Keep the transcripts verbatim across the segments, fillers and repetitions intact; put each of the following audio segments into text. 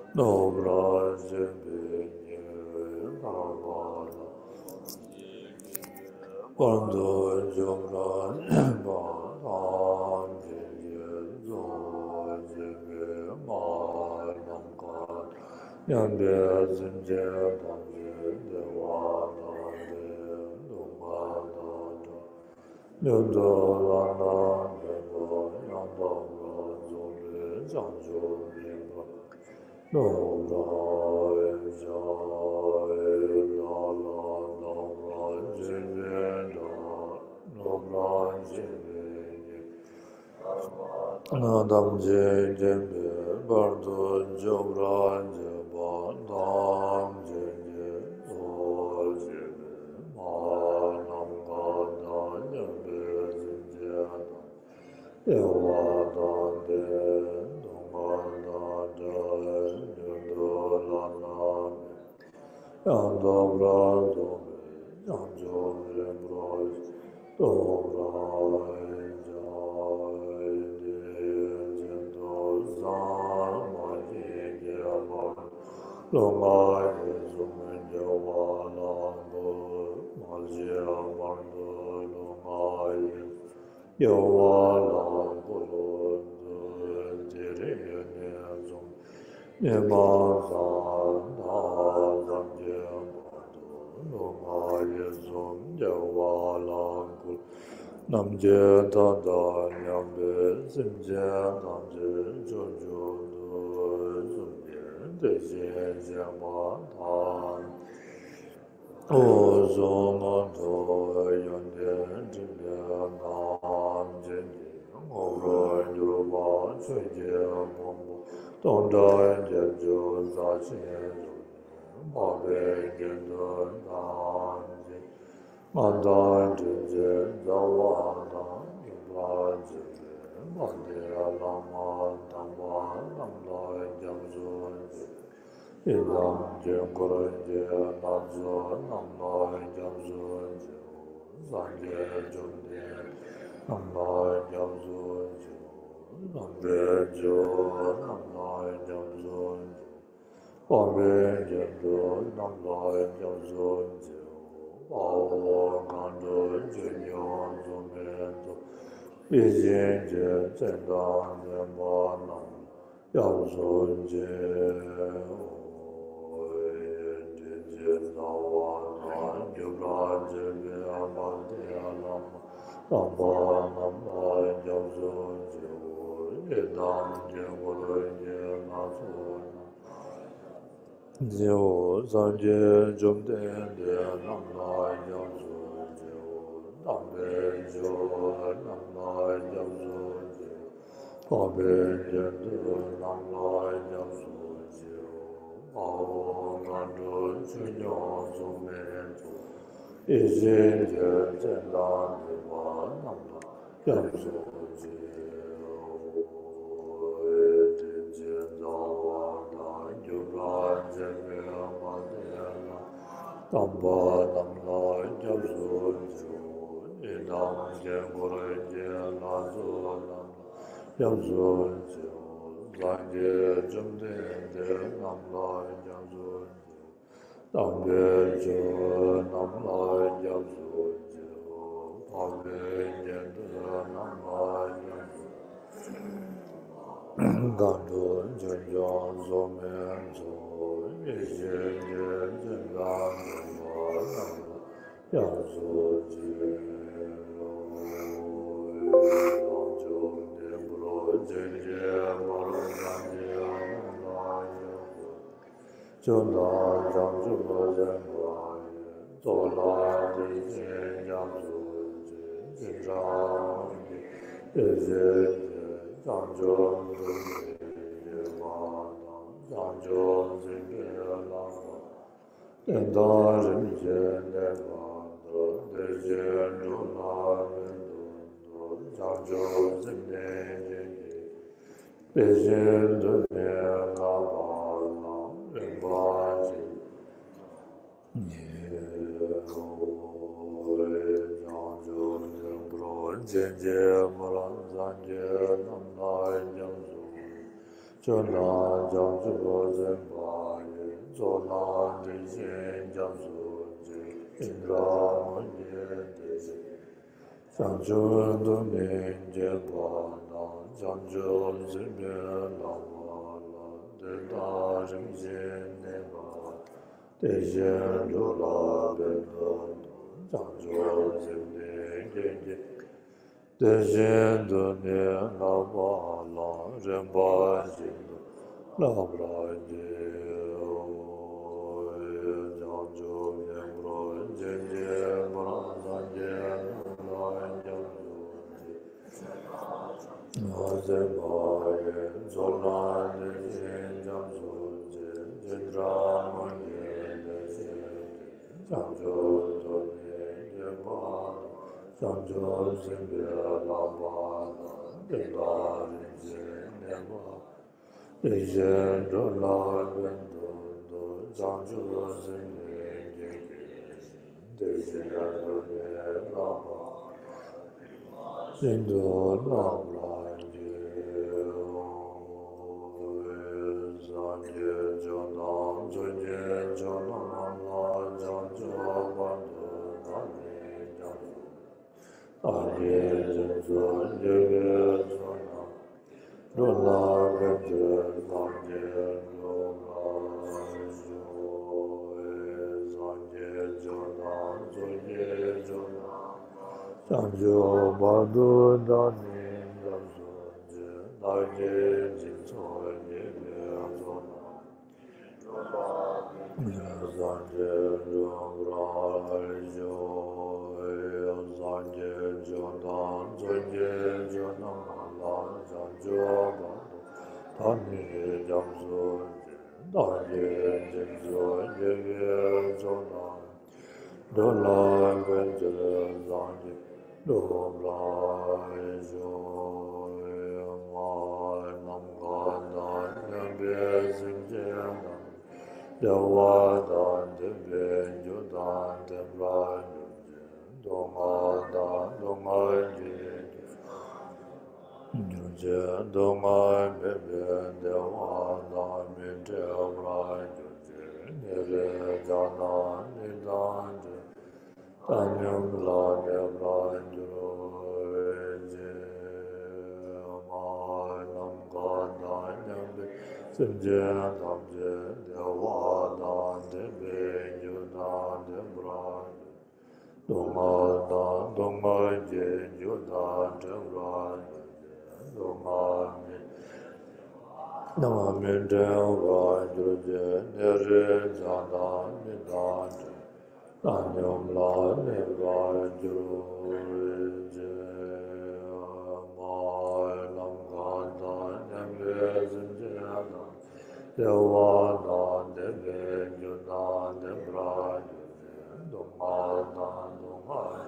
Dobra Zembinye Bhavana Quando Jomra Bhavan Jeye Zo Jebe Malankan Yambe Zinje Banje Devana De Dumana Nyundo Lana Nebo Yanda Zombe Janjo Nimba no la ja la la no la jine la no la jine nadam je jembe bardo jobran je bandam je je o jine ma nam ga na jembe je ewa da de donga da da do la la yando brado yanjo rembroz do ra ja de jendo za ma ye ya ma lo ma ye zo men yo wa la do ma je ma do lo ma ye yo wa la go lo de re ne zo ne ma za na za je ma do lo ma ye zo yo wa la go nam je da da nyam be sim je nam je jo jo do zo je de je je ma ta O Zoma Do Yonde Jinde Nam Jinde Oro Yoruba Chuje Mombo Tonda Jejo Zachi Mabe Gendo Nam Jinde Manda Jinde Zawada Yubla Jinde Mande Alama Tamba Namda Jamzu Ilam Jenguranje Nadzo Namai Jamzunju Zanje Junde Namai Jamzunju Nambe Jo Namai Jamzunju Pambe Jendo Namai Jamzunju Awo Gando Jinyon Zumendo Izinje Zendan Zembanam Jamzunju Zio Zanje Jumde Namai Jamzu Nambe Jo Namai Jamzu Abe Jendu Namai Jamzu Aho Gando Chunyo Zumentu Izin Je Zendan Viva Namna Yamzu Jio Edin Zendawa Na Yura Jemi Amadena Tamba Namna Yamzu Jio Idam Jengure Jena Zunam Yamzu Jio Zanje Jumde Namla Yamzu Dambe Jo Namla Yamzu Pambe Jenda Namla Yamzu Gando Jenja Zomen Zo Yejen Jenja Namla Yamzu Chunda Jamzu Zenwa Zola Dizin Jamzu Jinjang Ezin Jamzu Zinjima Jamzu Zinjima Enda Rinjen Dewa Dezin Nuna Vindu Jamzu Zinjin Bezin Dunya Lava Rimbaji Jenje Maran Zanje Namnai Jamzu 就那将诸人把也，做那的现将诸之，应当我也的是。将军都年节把那，将军是别老把那，得大人间的把，得先如老别多，将军是年节节。得先多年老把老人把心老不来节，将军年不来节节不来三节来将军。我在把人做难的先将军节，经常我也的先将军多年也把。将军身边老把那，对大人间年把，人间这老人多多，将军身边年年，对些人年老把，人多老来年，三年就能，九年就能老，将军把那大年将军。大年真尊日月尊啊，若那人间三年若那修三年就那尊年就那，上就八度大年将尊节，大年金尊日月尊啊，三年若那修。三界就当尊界就当拉上就把他你将尊大业真尊夜月就当罗来跟着三界罗来就爱南干南两边心间南了瓦丹这边就当天来东安达东安节，有节东安边边的华南边条来有节，你的家南你南节，但愿来的来就节，爱南干南两边，心间南节的华南这边有南的来。东安南东安节就南正来，东安面，东安面正来就节，那日家南面南节，南阳来面来就节，爱南干南两边心间南，了瓦南这边就南正来。东安南东安，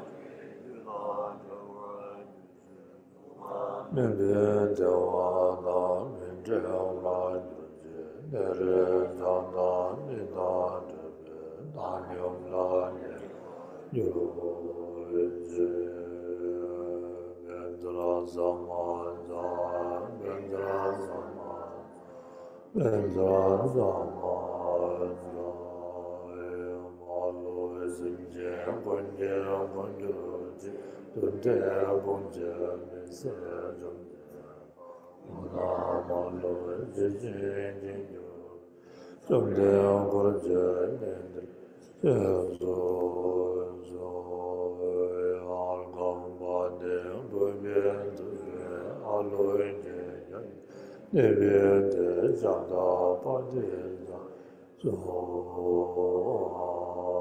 明天就安南明天来就节，那日家南你南这边，南阳来有节，面子拉萨满扎，面子拉萨满，面子拉萨满扎。心间观见观觉见，顿天观见面色中间，我那玛罗之心经有，中天观见面的，天所所阿刚巴天不变自变阿罗耶人，那边的长大八天长，所。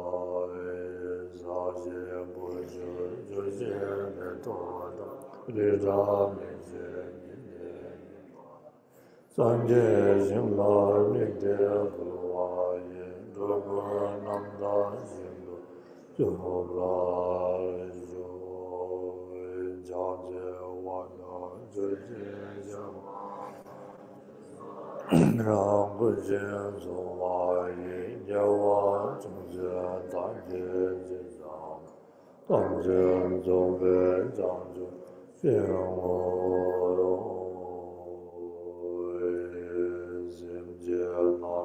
那些不是这些的多的，离家面前面三界行来明天不华严，如果能达行路，就来就家界万能这些相。让不见所华严，要我中间大界界上，当见总被长住，见我。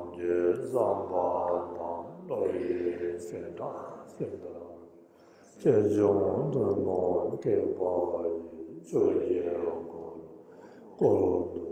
结上班当乐意现大现的，这种的梦给我就业过过度。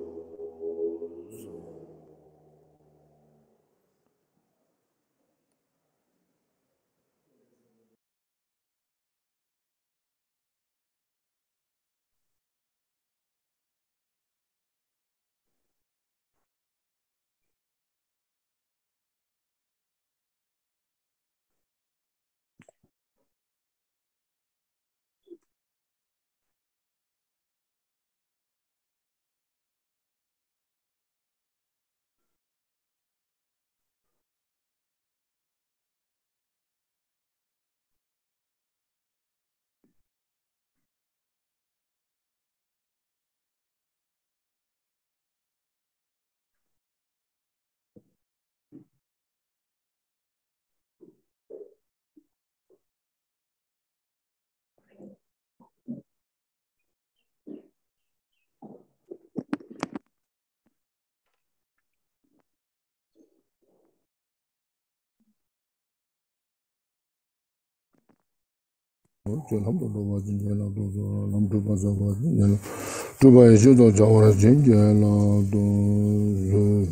就他们都把今天了，都说他们都把这个今天了，都把一些都叫我来今天了，都是。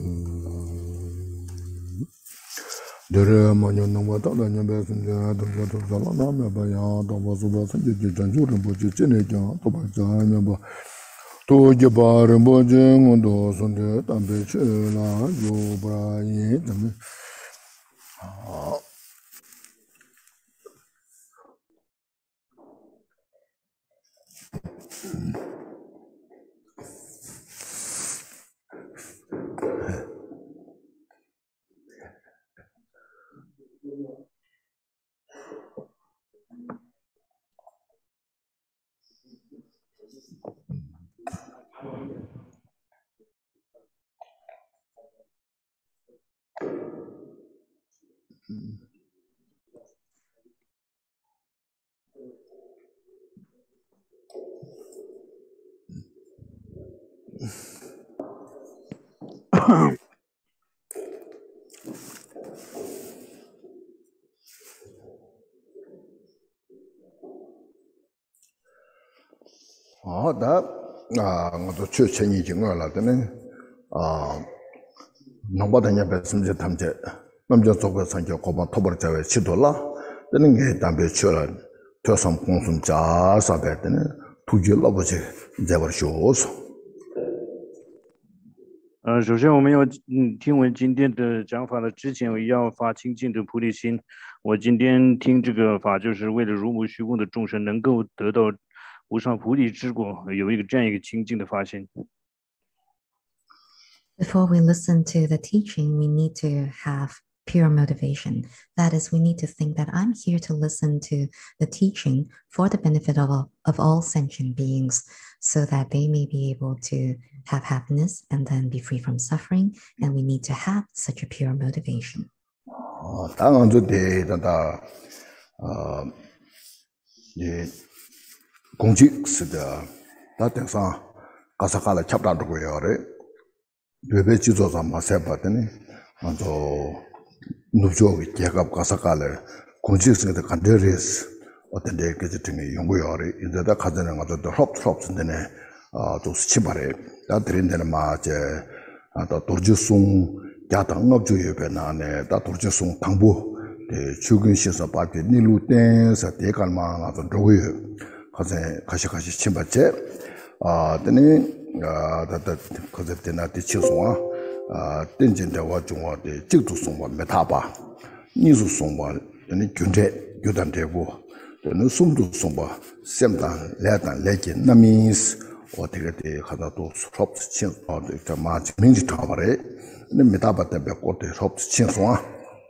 这么牛能我到了年百分之都说都说了那么吧呀，到我说吧，甚至就真就人不就真的讲，都把这样吧，都一把人不见我都说的单北去了，有不然也怎么好。好的，啊，我都去前已经了的呢，啊，能把人家百分之他们这，那么就做个参加国防托布在位七多了，那你给单别去了，跳上公孙家啥的的呢，突击了不去，在我学说。 呃，首先我们要嗯听闻今天的讲法的之前，我要发清净的菩提心。我今天听这个法，就是为了如母虚空的众生能够得到无上菩提之果，有一个这样一个清净的发心。 Before we listen to the teaching, we need to have pure motivation. That is, we need to think that I'm here to listen to the teaching for the benefit of all, of all sentient beings, so that they may be able to have happiness and then be free from suffering. And we need to have such a pure motivation. 哦，当然就得等到，呃，你攻击是的，那顶上嘎萨嘎来恰不到这个样的，对别记住上马赛巴的呢，按照努做个结合嘎萨嘎来攻击是的看的人是，我等的给这整个用过样的，现在在看着呢，我都都 hop hop 是的呢，啊，都是七八的，那这里的嘛这啊到多就送。家当我就有边那呢，大多就送汤布，的秋根先生把这内陆灯是点干嘛，那种周围，好像开始开始七八节，啊，等呢，啊，他他可是在那的轻松啊，啊，等阵的话就我的这都送我没他吧，你是送我，等你军队有点这个，等你送都送我，三单两单两件，那面是。我这个的看到都差不多轻，哦，这这嘛名字差不多，那没大把代表过的差不多轻松啊。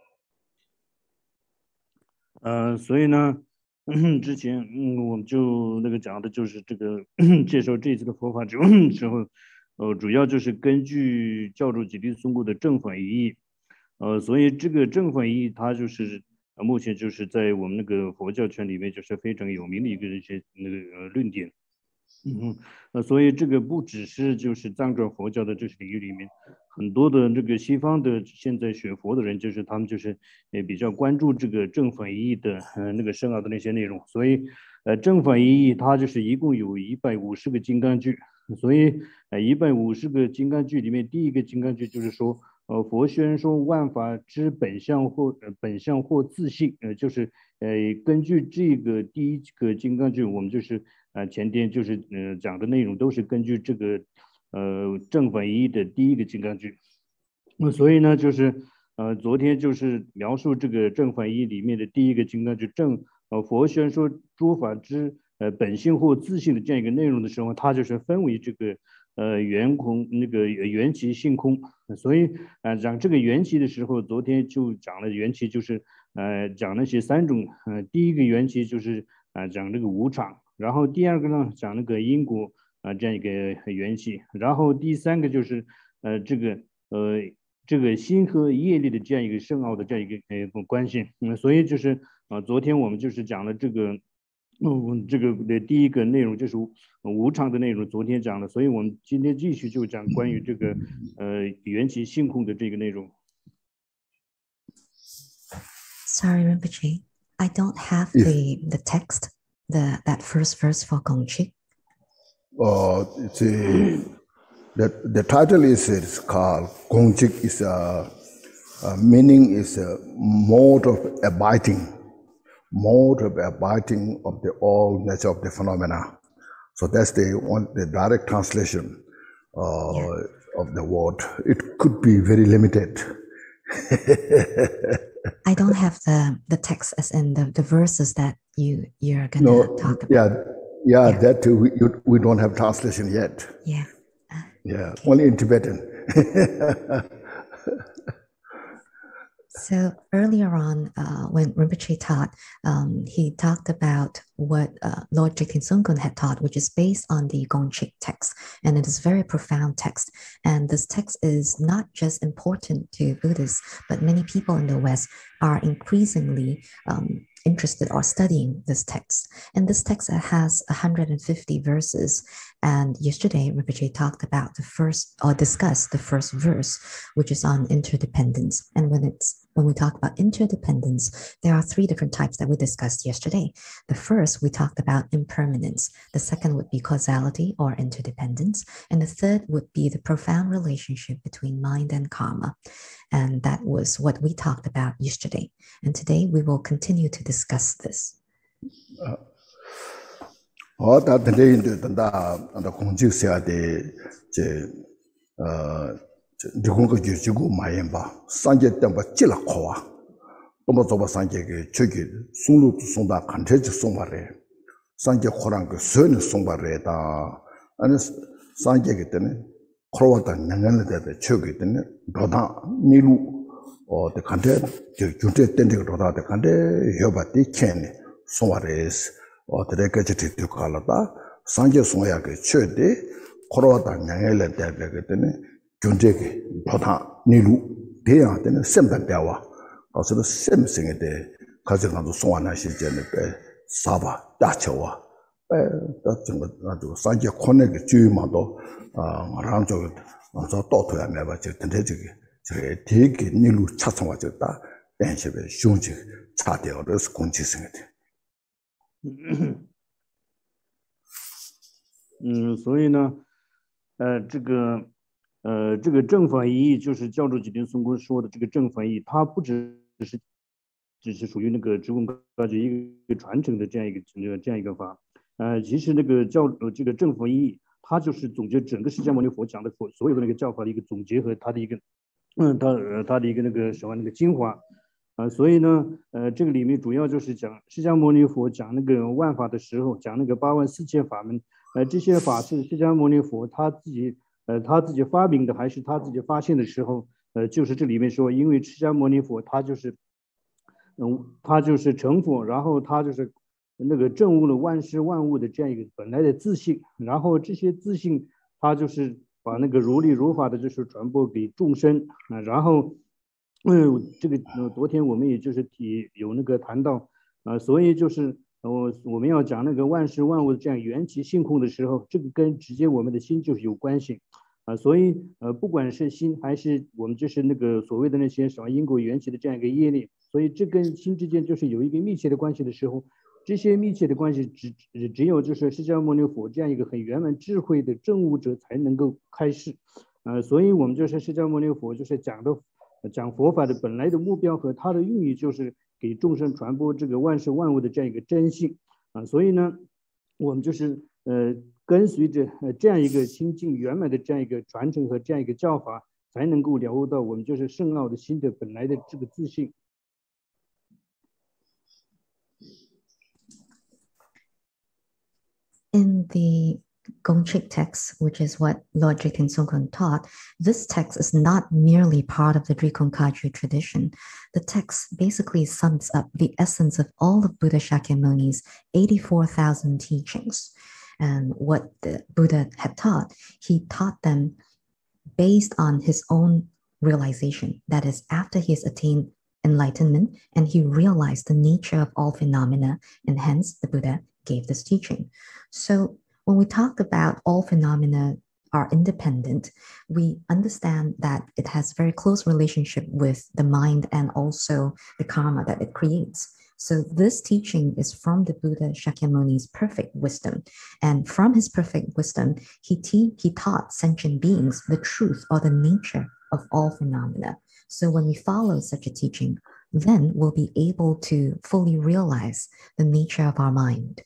呃，所以呢，之前嗯，我们就那个讲的就是这个介绍这次的佛法之时候，呃，主要就是根据教主吉利松固的正反意义，呃，所以这个正反意义它就是。呃，目前就是在我们那个佛教圈里面，就是非常有名的一个一些那个呃论点。嗯，呃，所以这个不只是就是藏传佛教的这些领域里面， 很多的这个西方的现在学佛的人，就是他们就是也比较关注这个正反一的呃那个深奥的那些内容，所以呃正反一义它就是一共有一百五十个金刚句，所以呃一百五十个金刚句里面第一个金刚句就是说。呃，佛宣说万法之本相或呃本相或自性，呃，就是呃根据这个第一个金刚句，我们就是呃前天就是呃讲的内容都是根据这个呃正反一的第一个金刚句，那所以呢就是呃昨天就是描述这个正反一里面的第一个金刚句正呃佛宣说诸法之呃本性或自性的这样一个内容的时候，它就是分为这个。呃，缘空那个缘起性空，所以呃讲这个缘起的时候，昨天就讲了缘起，就是呃讲那些三种，呃第一个缘起就是呃讲这个无常，然后第二个呢讲那个因果啊、呃、这样一个缘起，然后第三个就是呃这个呃这个心和业力的这样一个深奥的这样一个呃关系，嗯，所以就是啊、呃、昨天我们就是讲了这个。嗯，这个的第一个内容就是无常的内容，昨天讲了，所以我们今天继续就讲关于这个呃缘起性空的这个内容。 Sorry, Rinpoche, I don't have the the text, the that first verse for Gongchi. Uh, the, the the title is it's called Gongchik. Is a, a meaning is a mode of abiding. Mode of abiding of the all nature of the phenomena. So that's the one, the direct translation uh, yeah. of the word. It could be very limited. I don't have the, the text as in the, the verses that you, you're going to no, talk about. Yeah, yeah, yeah. that too, we, you, we don't have translation yet. Yeah. Uh, yeah, okay. Only in Tibetan. So earlier on, uh, when Rinpoche taught, um, he talked about what uh, Lord Jigten Sungkun had taught, which is based on the Gongchik text, and it is a very profound text. And this text is not just important to Buddhists, but many people in the West are increasingly um, interested or studying this text. And this text has one hundred fifty verses. And yesterday, Rinpoche talked about the first, or discussed the first verse, which is on interdependence. And when it's when we talk about interdependence, there are three different types that we discussed yesterday. The first, we talked about impermanence. The second would be causality or interdependence. And the third would be the profound relationship between mind and karma. And that was what we talked about yesterday. And today we will continue to discuss this. Uh. Oh, that today in the the Gongchik say the the uh the Gongchik jigu mayemba sanje temba chila khowa tomba zoba sanje ge chogi sunglu sungda kante ji sungmare sanje khorang ge sön sungmare da ane sanje ge tene khorwa da nangan de chogi tene doda nilu o de kante je junte tende ge doda de kante yoba de chen sungmare o de ke je de kala da sanje sungya ge chöde khorwa da nangan de de tene junjeke doda nilu 대야 되는 셈단 배워 어서 셈생에 대 가져가도 송하나 실제는 배 사바 다쳐와 배 같은 아주 산제 코네게 주의마도 아 랑저 어서 또토야 매바 저 된대지게 저 되게 니루 차성와 졌다 댄시베 슝지 차대어서 공지생에 돼 嗯，所以呢，呃，这个。呃，这个正反一义就是教主吉田松公说的这个正反一义，它不只是只是属于那个直观高级一个传承的这样一个这样一个法。呃，其实那个教呃这个正反一义，它就是总结整个释迦牟尼佛讲的所所有的那个教法的一个总结和它的一个嗯，它呃它的一个那个什么那个精华。啊、呃，所以呢，呃，这个里面主要就是讲释迦牟尼佛讲那个万法的时候，讲那个八万四千法门，呃，这些法是释迦牟尼佛他自己。呃，他自己发明的还是他自己发现的时候，呃，就是这里面说，因为释迦牟尼佛他就是，嗯，他就是成佛，然后他就是那个证悟了万事万物的这样一个本来的自性，然后这些自性他就是把那个如理如法的，就是传播给众生啊，然后，嗯，这个呃，昨天我们也就是提有那个谈到啊、呃，所以就是。我我们要讲那个万事万物的这样缘起性空的时候，这个跟直接我们的心就是有关系啊，所以呃，不管是心还是我们就是那个所谓的那些什么因果缘起的这样一个业力，所以这跟心之间就是有一个密切的关系的时候，这些密切的关系只只只有就是释迦牟尼佛这样一个很圆满智慧的证悟者才能够开示，呃，所以我们就是释迦牟尼佛就是讲的讲佛法的本来的目标和它的用意就是给众生传播这个万事万物的这样一个真性啊，所以呢，我们就是呃。跟随着呃这样一个清净圆满的这样一个传承和这样一个教法，才能够了悟到我们就是圣奥的心的本来的这个自信。 In the Gongchik text, which is what Lord Drikten Songkhon taught, this text is not merely part of the Drikung Kagyu tradition. The text basically sums up the essence of all of Buddha Shakyamuni's eighty-four thousand teachings. And what the Buddha had taught, he taught them based on his own realization. That is, after he has attained enlightenment and he realized the nature of all phenomena, and hence the Buddha gave this teaching. So when we talk about all phenomena are independent, we understand that it has very close relationship with the mind and also the karma that it creates. So this teaching is from the Buddha Shakyamuni's perfect wisdom. And from his perfect wisdom, he, te- he taught sentient beings the truth or the nature of all phenomena. So when we follow such a teaching, then we'll be able to fully realize the nature of our mind.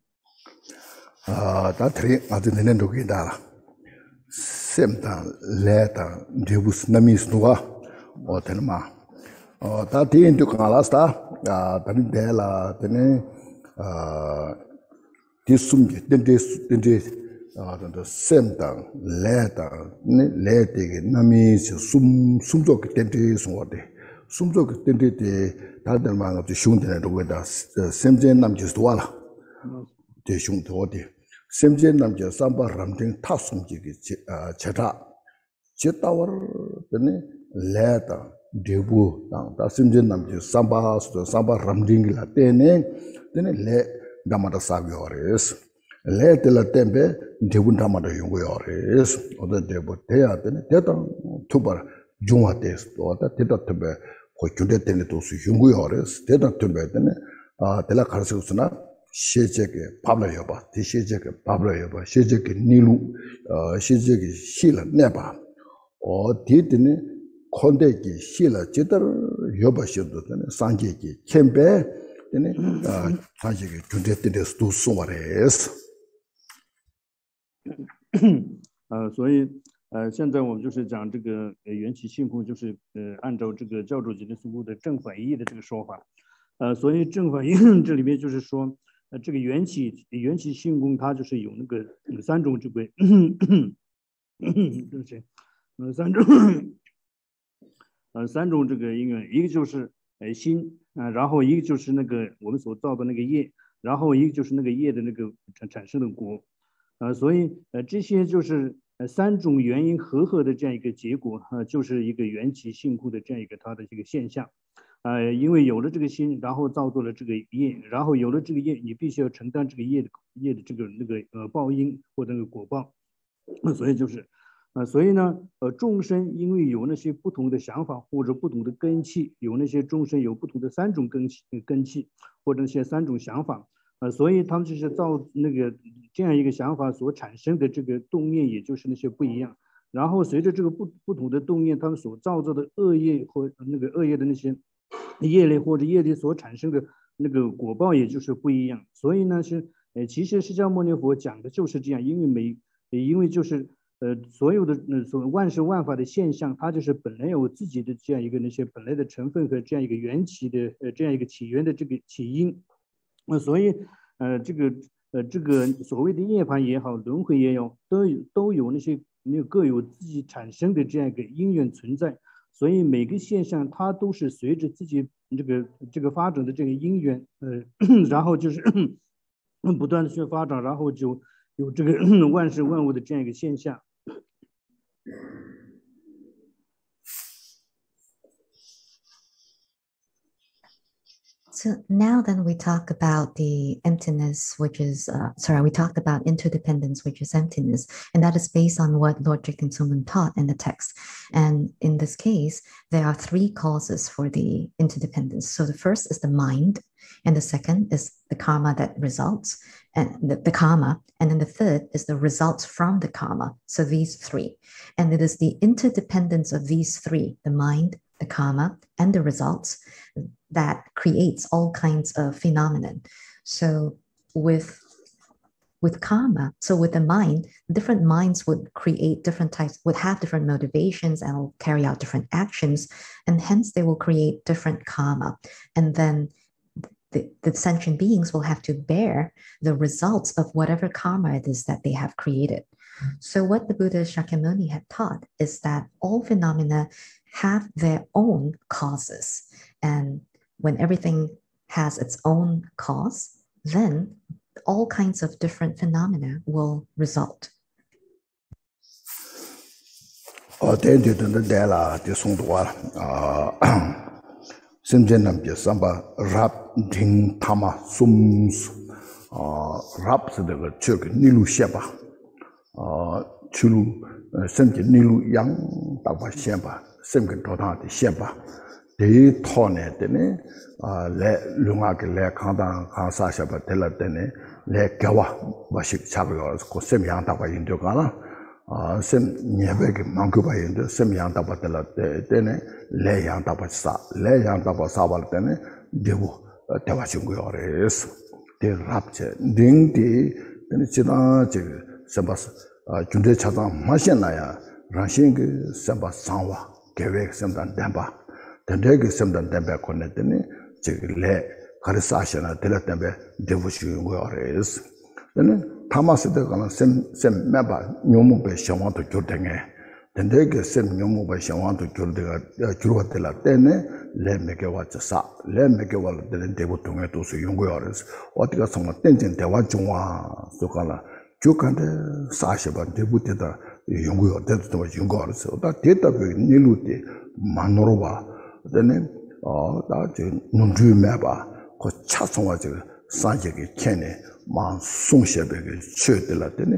아, 다 트리 아주 내는 독이다. 셈다 레다 디부스 나미스노가 어테마. 어, 다 디엔도 강라스다. 아, 다른 데라 되네. 아, 디숨게 덴데 덴데 아, 덴데 셈다 레다 네 레데게 나미스 숨 숨족 덴데 소데. 숨족 덴데 다들 망아 슌데네 독이다. 셈제 남지스도와라. 대중 도디 셈제 남자 삼바 람딩 타숨지기 제다 제다워 되네 레다 데부 다 셈제 남자 삼바 삼바 람딩라 때네 되네 레 담아다 사비오레스 레텔라 템베 데부 담아다 용고요레스 어디 데부 대야 되네 대다 투바 중화데스 또다 대다 템베 고준데 때네 도수 용고요레스 대다 템베 되네 아 텔라 가르스나 시제게 밥을 여봐 디시제게 밥을 여봐 시제게 니루 어 시제게 실을 내봐 어 디드네 콘데기 실을 제대로 여봐셔도 되네 상계기 캠베 되네 아 상계기 준대들에서 또 소마레스 呃，所以呃，现在我们就是讲这个呃缘起性空，就是呃按照这个教主吉利苏布的正反义的这个说法，呃，所以正反义这里面就是说。呃，这个缘起缘起性空，它就是有那个有三种这个，对不起，呃，三种，呃，三种这个因缘，一个就是呃心啊、呃，然后一个就是那个我们所造的那个业，然后一个就是那个业的那个产产生的果，呃，所以呃这些就是呃三种原因合合的这样一个结果，呃，就是一个缘起性空的这样一个它的这个现象。呃，因为有了这个心，然后造作了这个业，然后有了这个业，你必须要承担这个业的业的这个那个呃报应或者那个果报，所以就是，呃，所以呢，呃，众生因为有那些不同的想法或者不同的根器，有那些众生有不同的三种根器根器或者那些三种想法，呃，所以他们就是造那个这样一个想法所产生的这个动念，也就是那些不一样。然后随着这个不不同的动念，他们所造作的恶业或那个恶业的那些。业力或者业力所产生的那个果报也就是不一样，所以呢是呃其实释迦牟尼佛讲的就是这样，因为每因为就是呃所有的呃所万事万法的现象，它就是本来有自己的这样一个那些本来的成分和这样一个缘起的呃这样一个起源的这个起因，那、呃、所以呃这个呃这个所谓的涅槃也好，轮回也有都有都有那些那各有自己产生的这样一个因缘存在。所以每个现象它都是随着自己这个这个发展的这个因缘，呃，然后就是不断的去发展，然后就有这个万事万物的这样一个现象。 So now then we talk about the emptiness, which is, uh, sorry, we talked about interdependence, which is emptiness, and that is based on what Lord Jigten Sungmun taught in the text. And in this case, there are three causes for the interdependence. So the first is the mind, and the second is the karma that results, and the, the karma, and then the third is the results from the karma. So these three, and it is the interdependence of these three, the mind, the karma, and the results, that creates all kinds of phenomenon. So with with karma, so with the mind, different minds would create different types, would have different motivations and will carry out different actions, and hence they will create different karma. And then the, the sentient beings will have to bear the results of whatever karma it is that they have created. So what the Buddha Shakyamuni had taught is that all phenomena have their own causes. And when everything has its own cause, then all kinds of different phenomena will result. 哦，对对对，那对了，就送多了啊。深圳那边上吧 ，rap 听他妈松啊 ，rap 是那个这个内陆线吧，啊，去路呃，深圳内陆阳大把线吧，深圳到他的线吧。 第套呢的呢啊来另外个来看当看啥些吧的了的呢来给我我是差不多个什么样大把人就干了啊什你别个忙个把人就什么样大把的了的的呢来样大把啥来样大把啥吧的呢对不对吧中国人是的拉这零的的其他这个什么啊军队车上马线那样让些个什么上瓦给个什么单吧 근데 그 semdan tembe konetene 제le 가르사시나 텔라 tembe devotion 거래스 근데 타마스데 가는 셈셈 매바 뇽무베 샤완도 교댕에 근데 그셈 뇽무베 샤완도 교르데가 주로텔라 때네 레메게 와자사 레메게 와르데 데보통에 도수 용거래스 어디가 정말 땡땡 대화 중화 소가라 주간데 사시바 데부테다 용거요 데도 용거래스 다 데이터베 니루데 마노로바 then 어 나저 눈주 매봐 그 차송화 저 산적이 캔에 만 송셰베게 쳐들었더니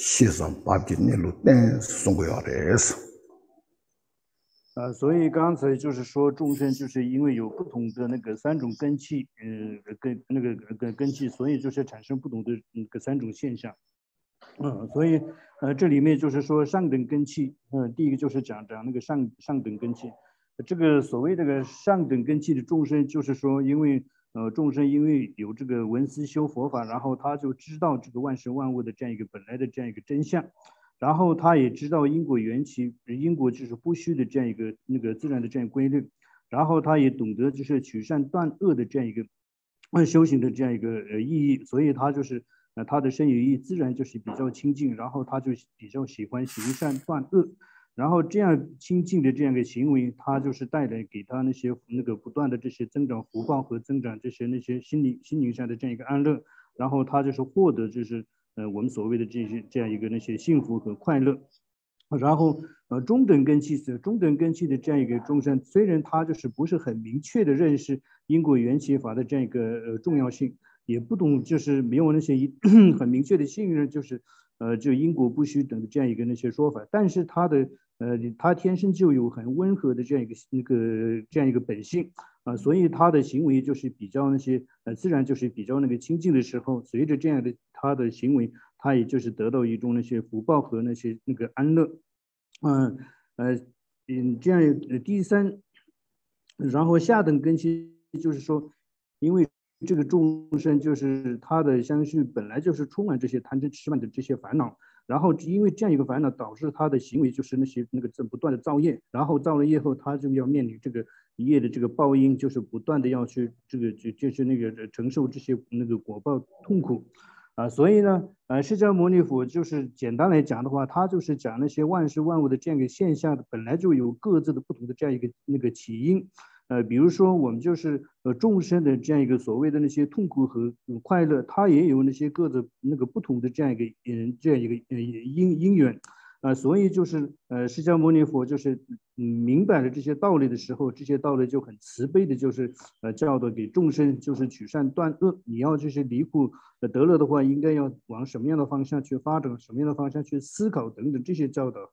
시선 밥진일로 땡 송고요래서 啊，所以刚才就是说众生就是因为有不同的那个三种根器，呃，根那个根根器，所以就是产生不同的那个三种现象。嗯，所以呃这里面就是说上等根器，呃，第一个就是讲讲那个上上等根器。 这个所谓这个上等根器的众生，就是说，因为呃众生因为有这个闻思修佛法，然后他就知道这个万事万物的这样一个本来的这样一个真相，然后他也知道因果缘起，因果就是不虚的这样一个那个自然的这样规律，然后他也懂得就是取善断恶的这样一个修行的这样一个呃意义，所以他就是呃他的身语意自然就是比较清净，然后他就比较喜欢行善断恶。 然后这样亲近的这样一个行为，它就是带来给他那些那个不断的这些增长福报和增长这些那些心理心灵上的这样一个安乐，然后他就是获得就是呃我们所谓的这些这样一个那些幸福和快乐。然后呃中等根器是中等根器的这样一个众生，虽然他就是不是很明确的认识因果缘起法的这样一个呃重要性，也不懂就是没有那些一很明确的信任，就是呃就因果不虚等的这样一个那些说法，但是他的 呃，他天生就有很温和的这样一个那个这样一个本性啊、呃，所以他的行为就是比较那些呃自然就是比较那个清净的时候，随着这样的他的行为，他也就是得到一种那些福报和那些那个安乐，嗯呃嗯这样第三，然后下等根器就是说，因为这个众生就是他的相续本来就是充满这些贪嗔痴慢的这些烦恼。 然后因为这样一个烦恼，导致他的行为就是那些那个不断的造业，然后造了业后，他就要面临这个业的这个报应，就是不断的要去这个就就是那个承受这些那个果报痛苦，啊，所以呢，呃，释迦牟尼佛就是简单来讲的话，他就是讲那些万事万物的这样一个现象，本来就有各自的不同的这样一个那个起因。 呃，比如说我们就是呃众生的这样一个所谓的那些痛苦和、呃、快乐，它也有那些各自那个不同的这样一个嗯这样一个呃因因缘， 呃，所以就是呃，释迦牟尼佛就是嗯明白了这些道理的时候，这些道理就很慈悲的，就是呃教导给众生，就是取善断恶。你要就是离苦呃得乐的话，应该要往什么样的方向去发展，什么样的方向去思考等等这些教导。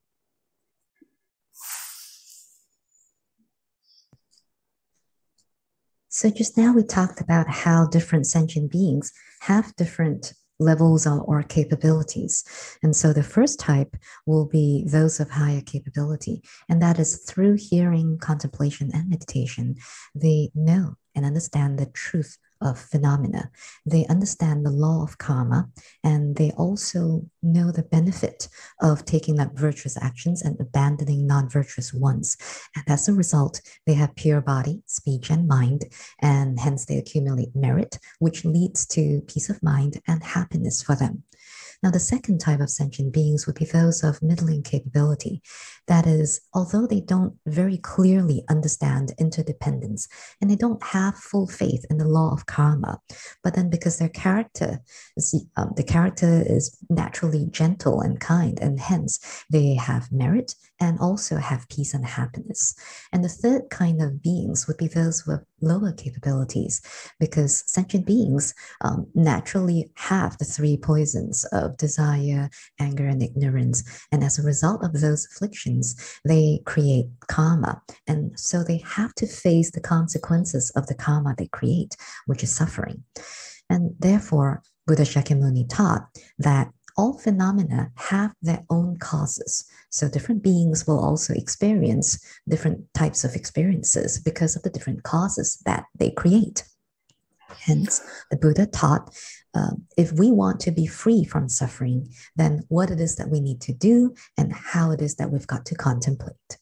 So just now we talked about how different sentient beings have different levels or capabilities. And so the first type will be those of higher capability, and that is through hearing, contemplation, and meditation, they know and understand the truth of phenomena. They understand the law of karma, and they also know the benefit of taking up virtuous actions and abandoning non-virtuous ones. And as a result, they have pure body, speech, and mind, and hence they accumulate merit, which leads to peace of mind and happiness for them. Now, the second type of sentient beings would be those of middling capability. That is, although they don't very clearly understand interdependence and they don't have full faith in the law of karma, but then because their character is, um, the character is naturally gentle and kind, and hence they have merit and also have peace and happiness. And the third kind of beings would be those with lower capabilities, because sentient beings um, naturally have the three poisons of desire, anger, and ignorance. And as a result of those afflictions, they create karma. And so they have to face the consequences of the karma they create, which is suffering. And therefore, Buddha Shakyamuni taught that all phenomena have their own causes. So different beings will also experience different types of experiences because of the different causes that they create. Hence, the Buddha taught uh, if we want to be free from suffering, then what it is that we need to do and how it is that we've got to contemplate.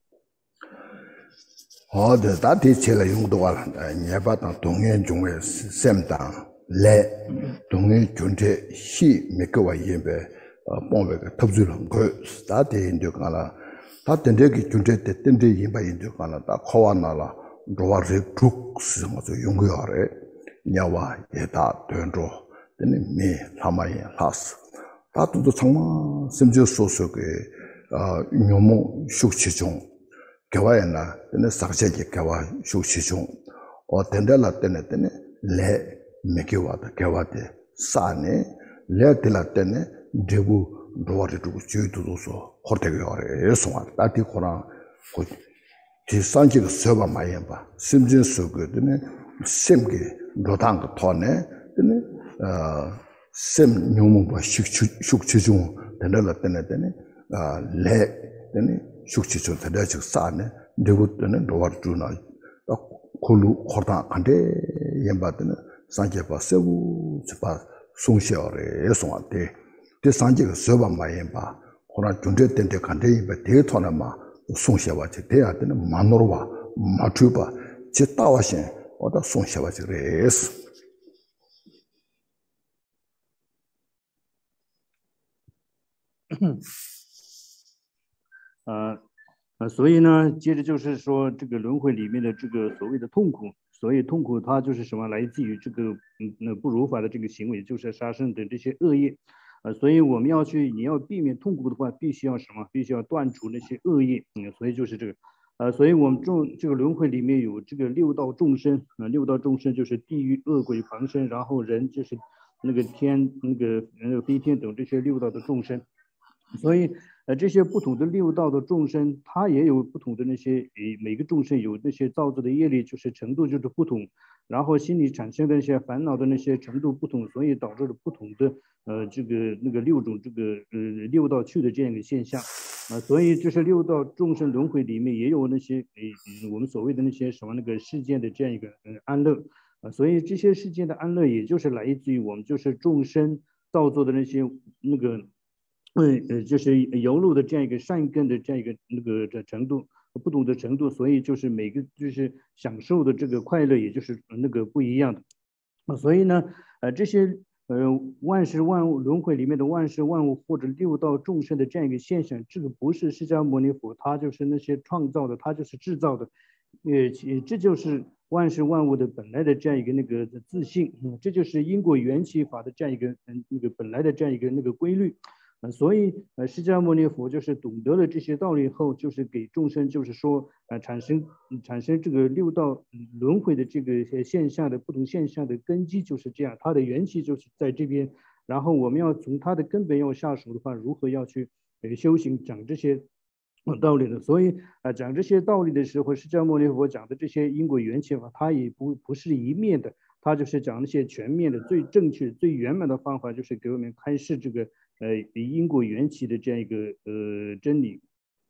好的，大体起来用多了，呃，你把当东原中的三当来，东原军队西每个外沿边，呃，帮那个特殊人口，大体印度讲了，他等这个军队的等这一把印度讲了，他考完了了，罗是主是我就用个了，你话也打对着，等你没他妈也拉死，他都都从嘛，甚至说说个，呃，牛毛休息中。 Kawa na tene sakse ke kawa shu shi chung o tende la tene tene le mekiwa da kawa de sa ne le de la tene debu doa de du ju du so horte ge ore so wa ta ti khora ko ti sanji ge soba ma yen ba simjin so ge tene sem ge rodang ge to ne tene uh sem nyomu ba shuk shuk chi chung tende la tene tene uh le tene shukchicho tada chik saane debu tene dowar juna kulu khorda kante yenpa tene sanje pa sebu chipa sungshe ore esonga te te sanje ka seba ma yenpa khora junte tente kante yenpa te tona ma sungshe wachi te ya tene manorwa matuba che tawa shen oda sungshe wachi re es. 呃呃，所以呢，接着就是说，这个轮回里面的这个所谓的痛苦，所以痛苦它就是什么，来自于这个嗯那不如法的这个行为，就是杀生等这些恶业，呃，所以我们要去，你要避免痛苦的话，必须要什么？必须要断除那些恶业，嗯，所以就是这个，呃，所以我们众这个轮回里面有这个六道众生，啊、呃，六道众生就是地狱、恶鬼、旁生，然后人就是那个天、那个那个飞天等这些六道的众生，所以。 呃，这些不同的六道的众生，他也有不同的那些，诶，每个众生有那些造作的业力，就是程度就是不同，然后心里产生的那些烦恼的那些程度不同，所以导致了不同的呃这个那个六种这个呃六道去的这样一个现象，啊、呃，所以就是六道众生轮回里面也有那些诶我们所谓的那些什么那个世间的这样一个呃安乐，啊、呃，所以这些世间的安乐也就是来自于我们就是众生造作的那些那个。 嗯呃，就是游入的这样一个善根的这样一个那个的程度，不同的程度，所以就是每个就是享受的这个快乐，也就是那个不一样的。啊，所以呢，呃，这些呃万事万物轮回里面的万事万物或者六道众生的这样一个现象，这个不是释迦牟尼佛，他就是那些创造的，他就是制造的，呃，这就是万事万物的本来的这样一个那个自性，嗯，这就是因果缘起法的这样一个嗯那个本来的这样一个那个规律。 呃，所以呃，释迦牟尼佛就是懂得了这些道理后，就是给众生，就是说呃，产生产生这个六道轮回的这个现象的不同现象的根基就是这样，它的缘起就是在这边。然后我们要从它的根本要下手的话，如何要去呃修行讲这些道理的？所以啊、呃，讲这些道理的时候，释迦牟尼佛讲的这些因果缘起法，它也不不是一面的。他就是讲那些全面的、最正确、最圆满的方法，就是给我们开示这个呃因果缘起的这样一个呃真理。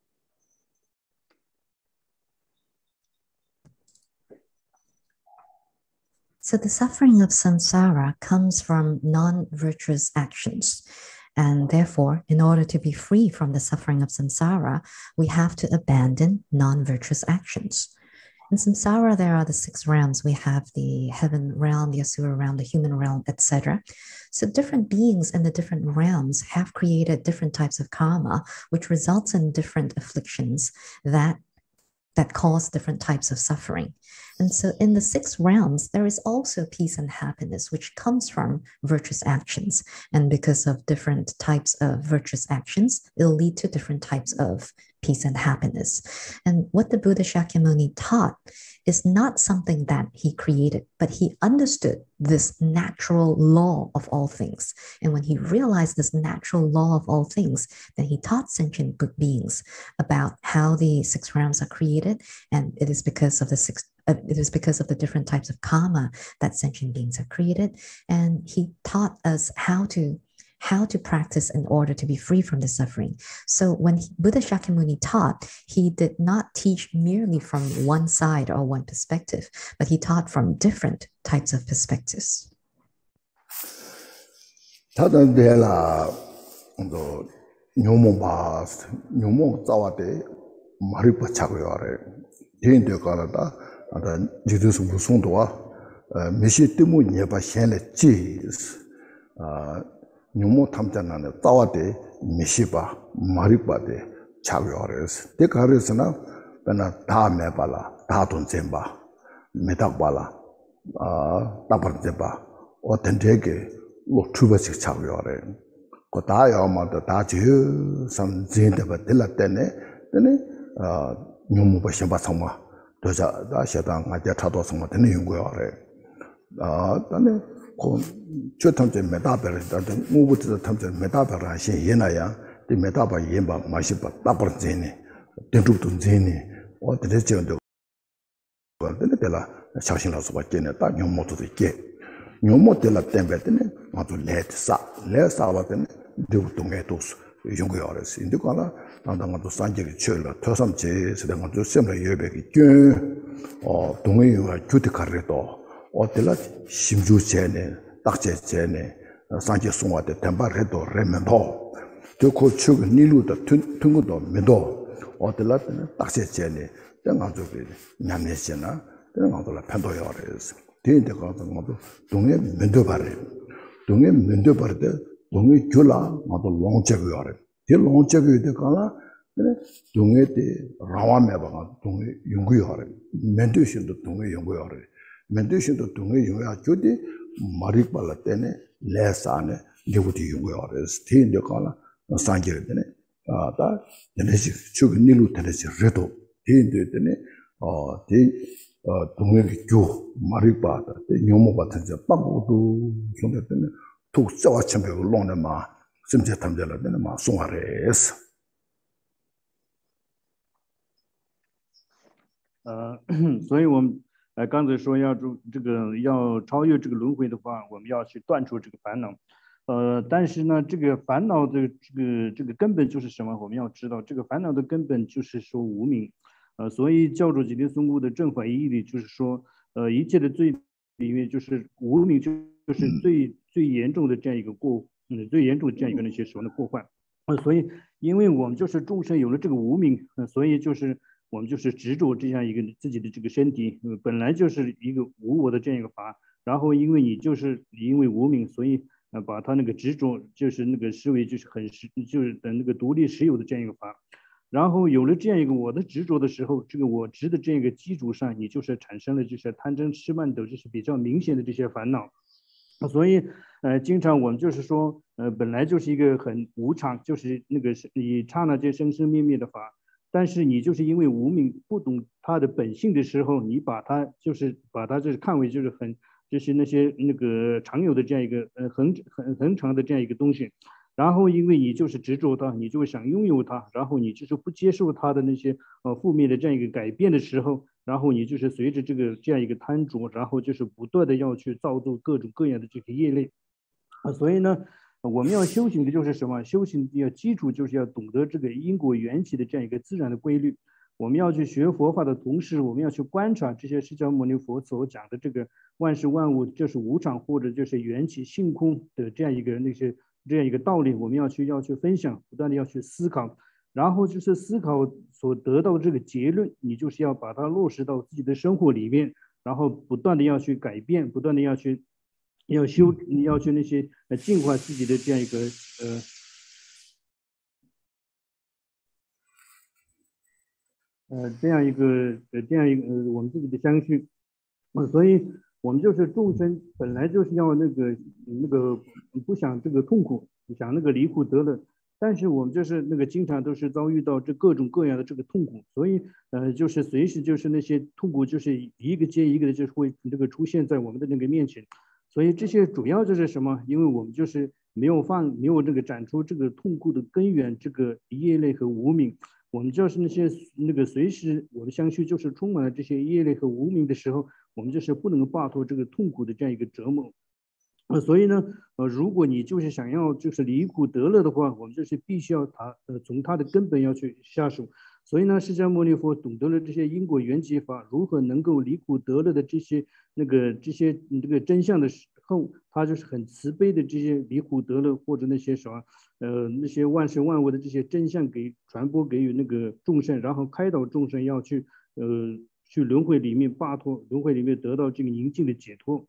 So the suffering of samsara comes from non-virtuous actions. And therefore, in order to be free from the suffering of samsara, we have to abandon non-virtuous actions. In samsara, there are the six realms. We have the heaven realm, the asura realm, the human realm, et cetera. So different beings in the different realms have created different types of karma, which results in different afflictions that that cause different types of suffering. And so in the six realms, there is also peace and happiness, which comes from virtuous actions. And because of different types of virtuous actions, it'll lead to different types of peace and happiness. And what the Buddha Shakyamuni taught is not something that he created, but he understood this natural law of all things. And when he realized this natural law of all things, then he taught sentient beings about how the six realms are created. And it is because of the six uh, it is because of the different types of karma that sentient beings are created. And he taught us how to how to practice in order to be free from the suffering. So when he, Buddha Shakyamuni taught, he did not teach merely from one side or one perspective, but he taught from different types of perspectives. nyumo tamjanane tawade mishiba maribade chagyores de karesna bana ta mebala ta donzemba medakbala a tabarjeba o tendege lo tubasik chagyore ko ta yamada ta ju sam zinde badela tene tene nyumo ba shamba sama doja da shada ngaja thado sama tene yungoyore a tane 고 최탐제 메타벨을 다들 무부터 탐제 메타벨을 하신 예나야 이 메타바 예바 마시바 따버진이 된두도 진이 어디에 저도 거들들라 자신으로서 받게네 딱 녀모도 있게 녀모들라 템베드네 아주 레트사 레사바드네 두동에도 용거여스 인도가라 나당도 산지를 쳐라 터섬제 세상도 셈라 예배기 어 동의와 규칙하래도 어텔라 심주제네 딱제제네 산지 송화데 템바레도 레멘도 저코 추그 니루도 퉁고도 메도 어텔라 딱제제네 정한조비 냠내시나 정한도라 판도요레스 뒤인데 가서 모두 동에 면도바래 동에 면도바르데 동에 줄라 모두 롱제고요레 이 롱제고이데 가라 동에데 라와메바가 동에 용구요레 면도신도 동에 용구요레 mentation 동의 용야 조디 마릭발라 때네 레사네 리부디 용고여스 티인데 가라 산게르데네 아다 데네시 추그 니루 데네시 레도 티인데 데네 어디 동의 교 마릭바다 때 녀모 같은 저 빠고도 손데네 독자와 첨배로 롱네마 심제 탐절라데네 마 송아레스 呃，所以我们 呃，刚才说要这这个要超越这个轮回的话，我们要去断除这个烦恼。呃，但是呢，这个烦恼的这个这个根本就是什么？我们要知道，这个烦恼的根本就是说无明。呃，所以教主吉列松固的正法义理就是说，呃，一切的罪里面就是无明，就就是最最严重的这样一个过，嗯，最严重的这样一个那些什么的过患。呃，所以因为我们就是众生有了这个无明，呃，所以就是 我们就是执着这样一个自己的这个身体，呃，本来就是一个无我的这样一个法，然后因为你就是因为无明，所以呃把他那个执着就是那个视为就是很实就是的那个独立实有的这样一个法，然后有了这样一个我的执着的时候，这个我执的这样一个基础上，你就是产生了就是贪嗔痴慢等这些比较明显的这些烦恼。 所以呃，经常我们就是说，呃，本来就是一个很无常，就是那个是以刹那间生生灭灭的法，但是你就是因为无明不懂它的本性的时候，你把它就是把它就是看为就是很就是那些那个常有的这样一个呃恒恒恒常的这样一个东西。然后因为你就是执着它，你就想拥有它，然后你就是不接受它的那些呃负面的这样一个改变的时候，然后你就是随着这个这样一个贪着，然后就是不断的要去造作各种各样的这个业力啊，所以呢，我们要修行的就是什么？修行要基础就是要懂得这个因果缘起的这样一个自然的规律。我们要去学佛法的同时，我们要去观察这些释迦牟尼佛所讲的这个万事万物就是无常或者就是缘起性空的这样一个那些这样一个道理，我们要去要去分享，不断的要去思考，然后就是思考所得到的这个结论，你就是要把它落实到自己的生活里面，然后不断的要去改变，不断的要去要修，要去那些呃净化自己的这样一个呃。呃，这样一个呃，这样一个呃，我们自己的相续，呃，所以我们就是众生本来就是要那个那个不想这个痛苦，想那个离苦得乐，但是我们就是那个经常都是遭遇到这各种各样的这个痛苦，所以呃，就是随时就是那些痛苦就是一个接一个的，就是会这个出现在我们的那个面前，所以这些主要就是什么？因为我们就是没有放没有这个展出这个痛苦的根源，这个业类和无明。我们就是那些那个随时我们相续就是充满了这些业力和无明的时候，我们就是不能摆脱这个痛苦的这样一个折磨。呃，所以呢，呃，如果你就是想要就是离苦得乐的话，我们就是必须要他呃从他的根本要去下手。所以呢，释迦牟尼佛懂得了这些因果缘起法，如何能够离苦得乐的这些那个这些这个真相的时候，他就是很慈悲的这些离苦得乐或者那些什么。呃，那些万事万物的这些真相给传播给予那个众生，然后开导众生要去呃去轮回里面摆脱，轮回里面得到这个宁静的解脱。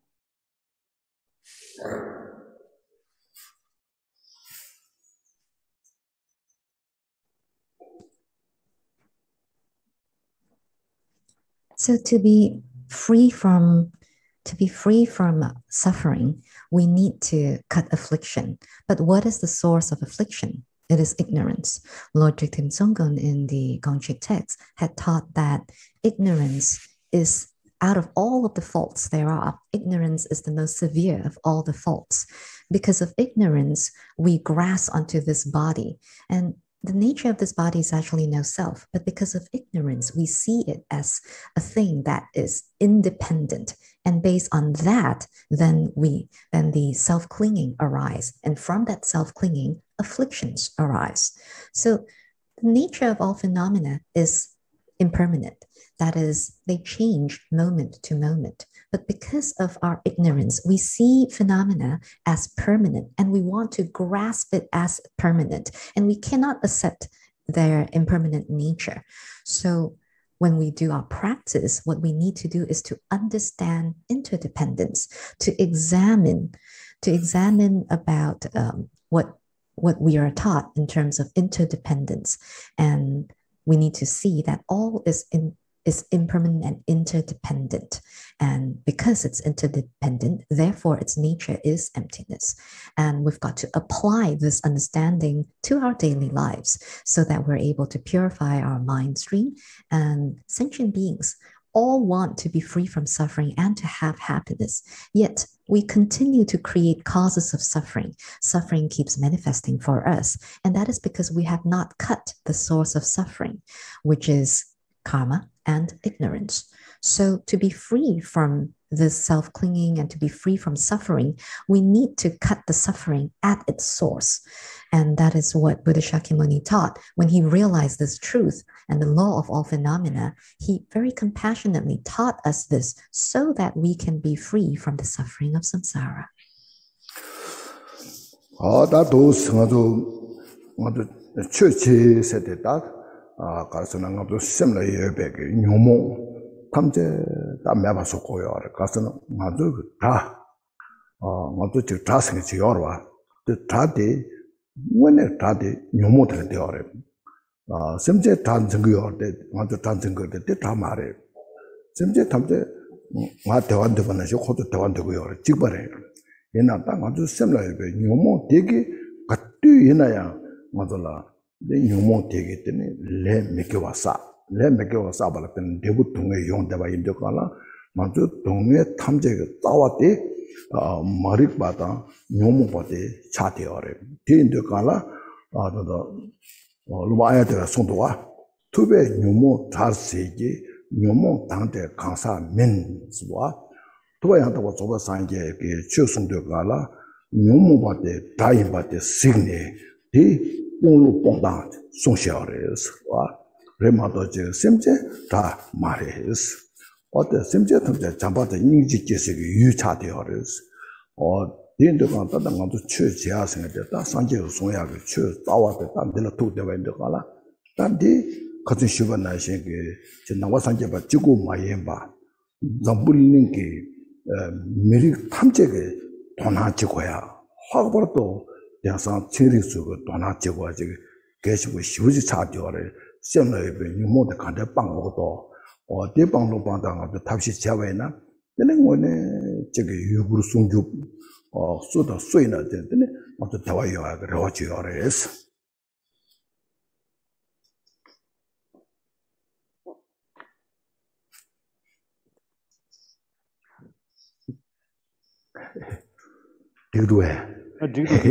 So to be free from to be free from suffering, we need to cut affliction. But what is the source of affliction? It is ignorance. Lord Jigten Songgon in the Gongchik text had taught that ignorance is out of all of the faults there are, ignorance is the most severe of all the faults. Because of ignorance, we grasp onto this body. And the nature of this body is actually no self, but because of ignorance, we see it as a thing that is independent. And based on that, then we then the self-clinging arise. And from that self-clinging, afflictions arise. So the nature of all phenomena is impermanent. That is, they change moment to moment. But because of our ignorance, we see phenomena as permanent and we want to grasp it as permanent, and we cannot accept their impermanent nature. So when we do our practice, what we need to do is to understand interdependence, to examine, to examine about um, what, what we are taught in terms of interdependence. And we need to see that all is in is impermanent and interdependent. And because it's interdependent, therefore its nature is emptiness. And we've got to apply this understanding to our daily lives so that we're able to purify our mind stream. And sentient beings all want to be free from suffering and to have happiness. Yet we continue to create causes of suffering. Suffering keeps manifesting for us. And that is because we have not cut the source of suffering, which is karma and ignorance. So to be free from this self-clinging and to be free from suffering, we need to cut the suffering at its source. And that is what Buddha Shakyamuni taught. When he realized this truth and the law of all phenomena, he very compassionately taught us this so that we can be free from the suffering of samsara. 아, 나도 성아도 아주 최치 세대다. 아, 가서 나도 semla 예배게 뇨모 탐제 다 매봐서 고요. 가서 나도 다 어, 나도 저 자생이 지어와. 그 다데 원래 다데 뇨모들 되어래. 아, sem제 단증거요. 나도 단증거 때다 말해. sem제 탐제 마 대완도 보내서 코도 대완도고요. 찍버래. 얘나 딱 아주 셈라요. 요모 되게 같이 얘나야 맞을라. 내 요모 되게 때문에 레 메케와사 레 메케와사 발은 대부 동에 용대바 인도가라 맞죠 동네 탐제가 따왔대 아 마릭 바다 요모 바데 차대어래 대인도가라 아도 어 루마야들 송도와 투베 요모 자세기 요모 당대 강사 맨스와 도와야다고 저거 산게 그 최송도가라 요모 바데 다인 바데 시그네 디 공로 뽕당 송샤레스 와 레마도제 셈제 다 말레스 어때 셈제 통제 잠바데 인지 계획이 유차되어레스 어 딘도가 따당 것도 최지야 생각했다 산제로 송야가 최 따와데 담들어 도대반데 가라 단디 같은 시간 나신 게 지나와 산제바 지고 마이엠바 잠불링게 미리 탐제게 돈하지고야 화버도 양상 체리수가 돈하지고 아직 계시고 쉬우지 차디어를 셈나에 유모데 간데 빵고도 어 대빵로 빵당하고 답시 제외나 되는 거네 저기 유구로 송주 어 쏟아 쏘이나 되는데 아주 다와요 그러지요레스 디도에 啊，这个，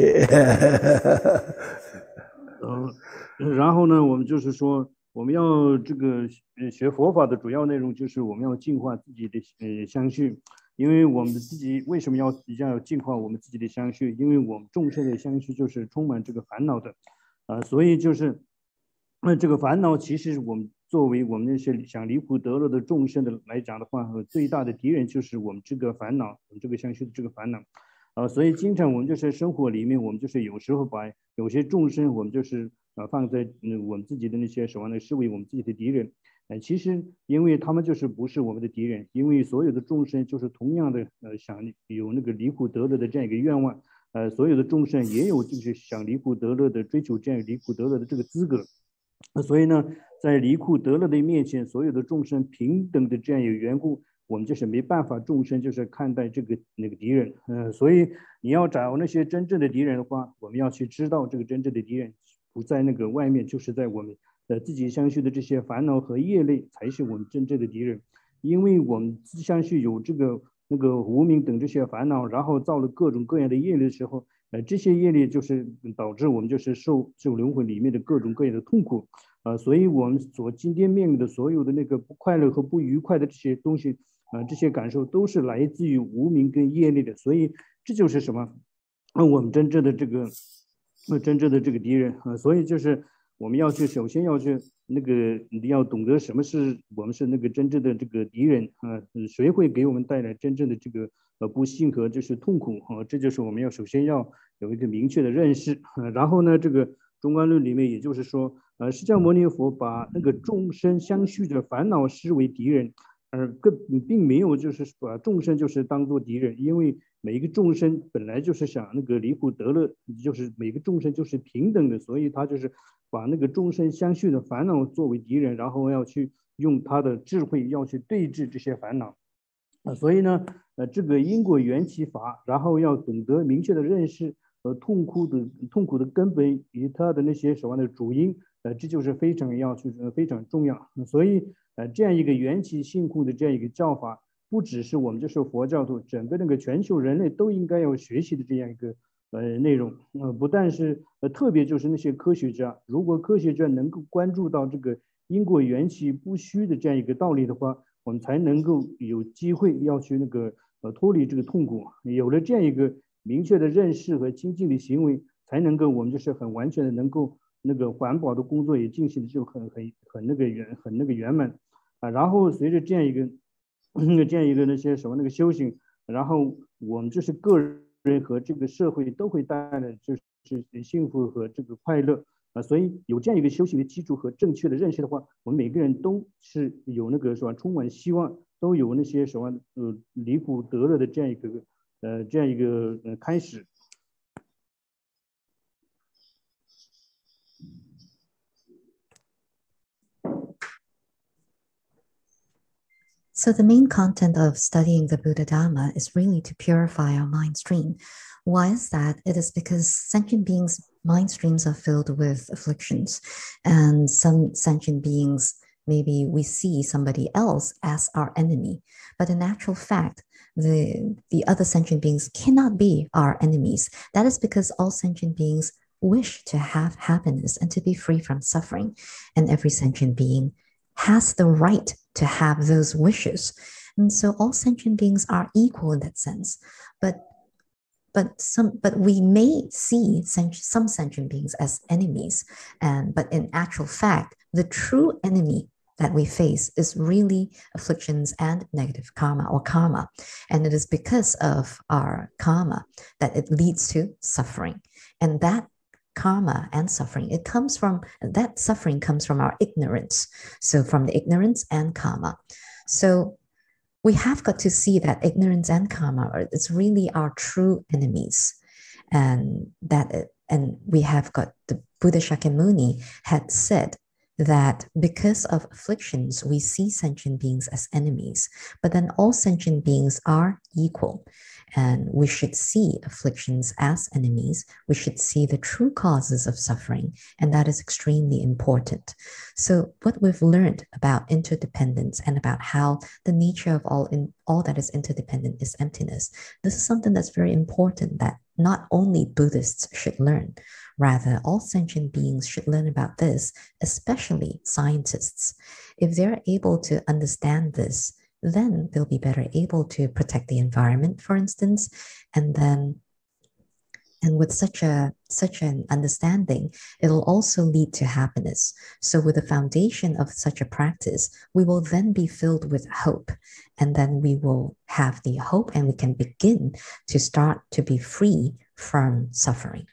呃，然后呢，我们就是说，我们要这个呃学佛法的主要内容就是我们要净化自己的呃相续，因为我们自己为什么要要净化我们自己的相续？因为我们众生的相续就是充满这个烦恼的，啊、呃，所以就是那这个烦恼，其实我们作为我们那些想离苦得乐的众生的来讲的话，最大的敌人就是我们这个烦恼，我们这个相续的这个烦恼。呃，所以经常我们就是生活里面，我们就是有时候把有些众生，我们就是呃放在嗯我们自己的那些手上呢，视为我们自己的敌人。呃，其实因为他们就是不是我们的敌人，因为所有的众生就是同样的呃想有那个离苦得乐的这样一个愿望，呃，所有的众生也有就是想离苦得乐的追求这样离苦得乐的这个资格。所以呢，在离苦得乐的面前，所有的众生平等的这样一个缘故。我们就是没办法，众生就是看待这个那个敌人，嗯、呃，所以你要找那些真正的敌人的话，我们要去知道这个真正的敌人不在那个外面，就是在我们呃自己相续的这些烦恼和业力才是我们真正的敌人，因为我们相续有这个那个无明等这些烦恼，然后造了各种各样的业力的时候，呃，这些业力就是导致我们就是受受轮回里面的各种各样的痛苦，呃，所以我们所今天面临的所有的那个不快乐和不愉快的这些东西。啊、呃，这些感受都是来自于无明跟业力的，所以这就是什么？那、呃、我们真正的这个，呃，真正的这个敌人啊、呃，所以就是我们要去，首先要去那个，你要懂得什么是我们是那个真正的这个敌人啊、呃，谁会给我们带来真正的这个呃不幸和就是痛苦啊、呃，这就是我们要首先要有一个明确的认识啊、呃，然后呢，这个中观论里面也就是说，呃，释迦牟尼佛把那个众生相续的烦恼视为敌人。而更并没有就是把众生就是当做敌人，因为每一个众生本来就是想那个离苦得乐，就是每个众生就是平等的，所以他就是把那个众生相续的烦恼作为敌人，然后要去用他的智慧要去对治这些烦恼。啊，所以呢，呃，这个因果缘起法，然后要懂得明确的认识呃痛苦的痛苦的根本与它的那些什么的主因，呃，这就是非常要去呃非常重要。所以。呃，这样一个缘起性空的这样一个教法，不只是我们就是佛教徒，整个那个全球人类都应该要学习的这样一个呃内容。呃，不但是呃，特别就是那些科学家，如果科学家能够关注到这个因果缘起不虚的这样一个道理的话，我们才能够有机会要去那个呃脱离这个痛苦。有了这样一个明确的认识和精进的行为，才能够我们就是很完全的能够那个环保的工作也进行的就很很很那个圆很那个圆满。啊，然后随着这样一个这样一个那些什么那个修行，然后我们就是个人和这个社会都会带来就是幸福和这个快乐啊，所以有这样一个修行的基础和正确的认识的话，我们每个人都是有那个什么充满希望，都有那些什么呃离苦得乐的这样一个呃这样一个呃开始。 So the main content of studying the Buddha Dharma is really to purify our mind stream. Why is that? It is because sentient beings' mind streams are filled with afflictions, and some sentient beings, maybe we see somebody else as our enemy, but in actual fact, the, the other sentient beings cannot be our enemies. That is because all sentient beings wish to have happiness and to be free from suffering, and every sentient being has the right to have those wishes. And so all sentient beings are equal in that sense. But but some but we may see some sentient beings as enemies. And but in actual fact, the true enemy that we face is really afflictions and negative karma or karma. And it is because of our karma that it leads to suffering. And that karma and suffering, it comes from, that suffering comes from our ignorance. So from the ignorance and karma. So we have got to see that ignorance and karma are, it's really our true enemies. And that, and we have got, the Buddha Shakyamuni had said that because of afflictions, we see sentient beings as enemies, but then all sentient beings are equal. And we should see afflictions as enemies. We should see the true causes of suffering, and that is extremely important. So what we've learned about interdependence and about how the nature of all, in, all that is interdependent is emptiness, this is something that's very important that not only Buddhists should learn, rather all sentient beings should learn about this, especially scientists. If they're able to understand this, then they'll be better able to protect the environment, for instance, and then, and with such a such an understanding, it'll also lead to happiness. So with the foundation of such a practice, we will then be filled with hope, and then we will have the hope, and we can begin to start to be free from suffering.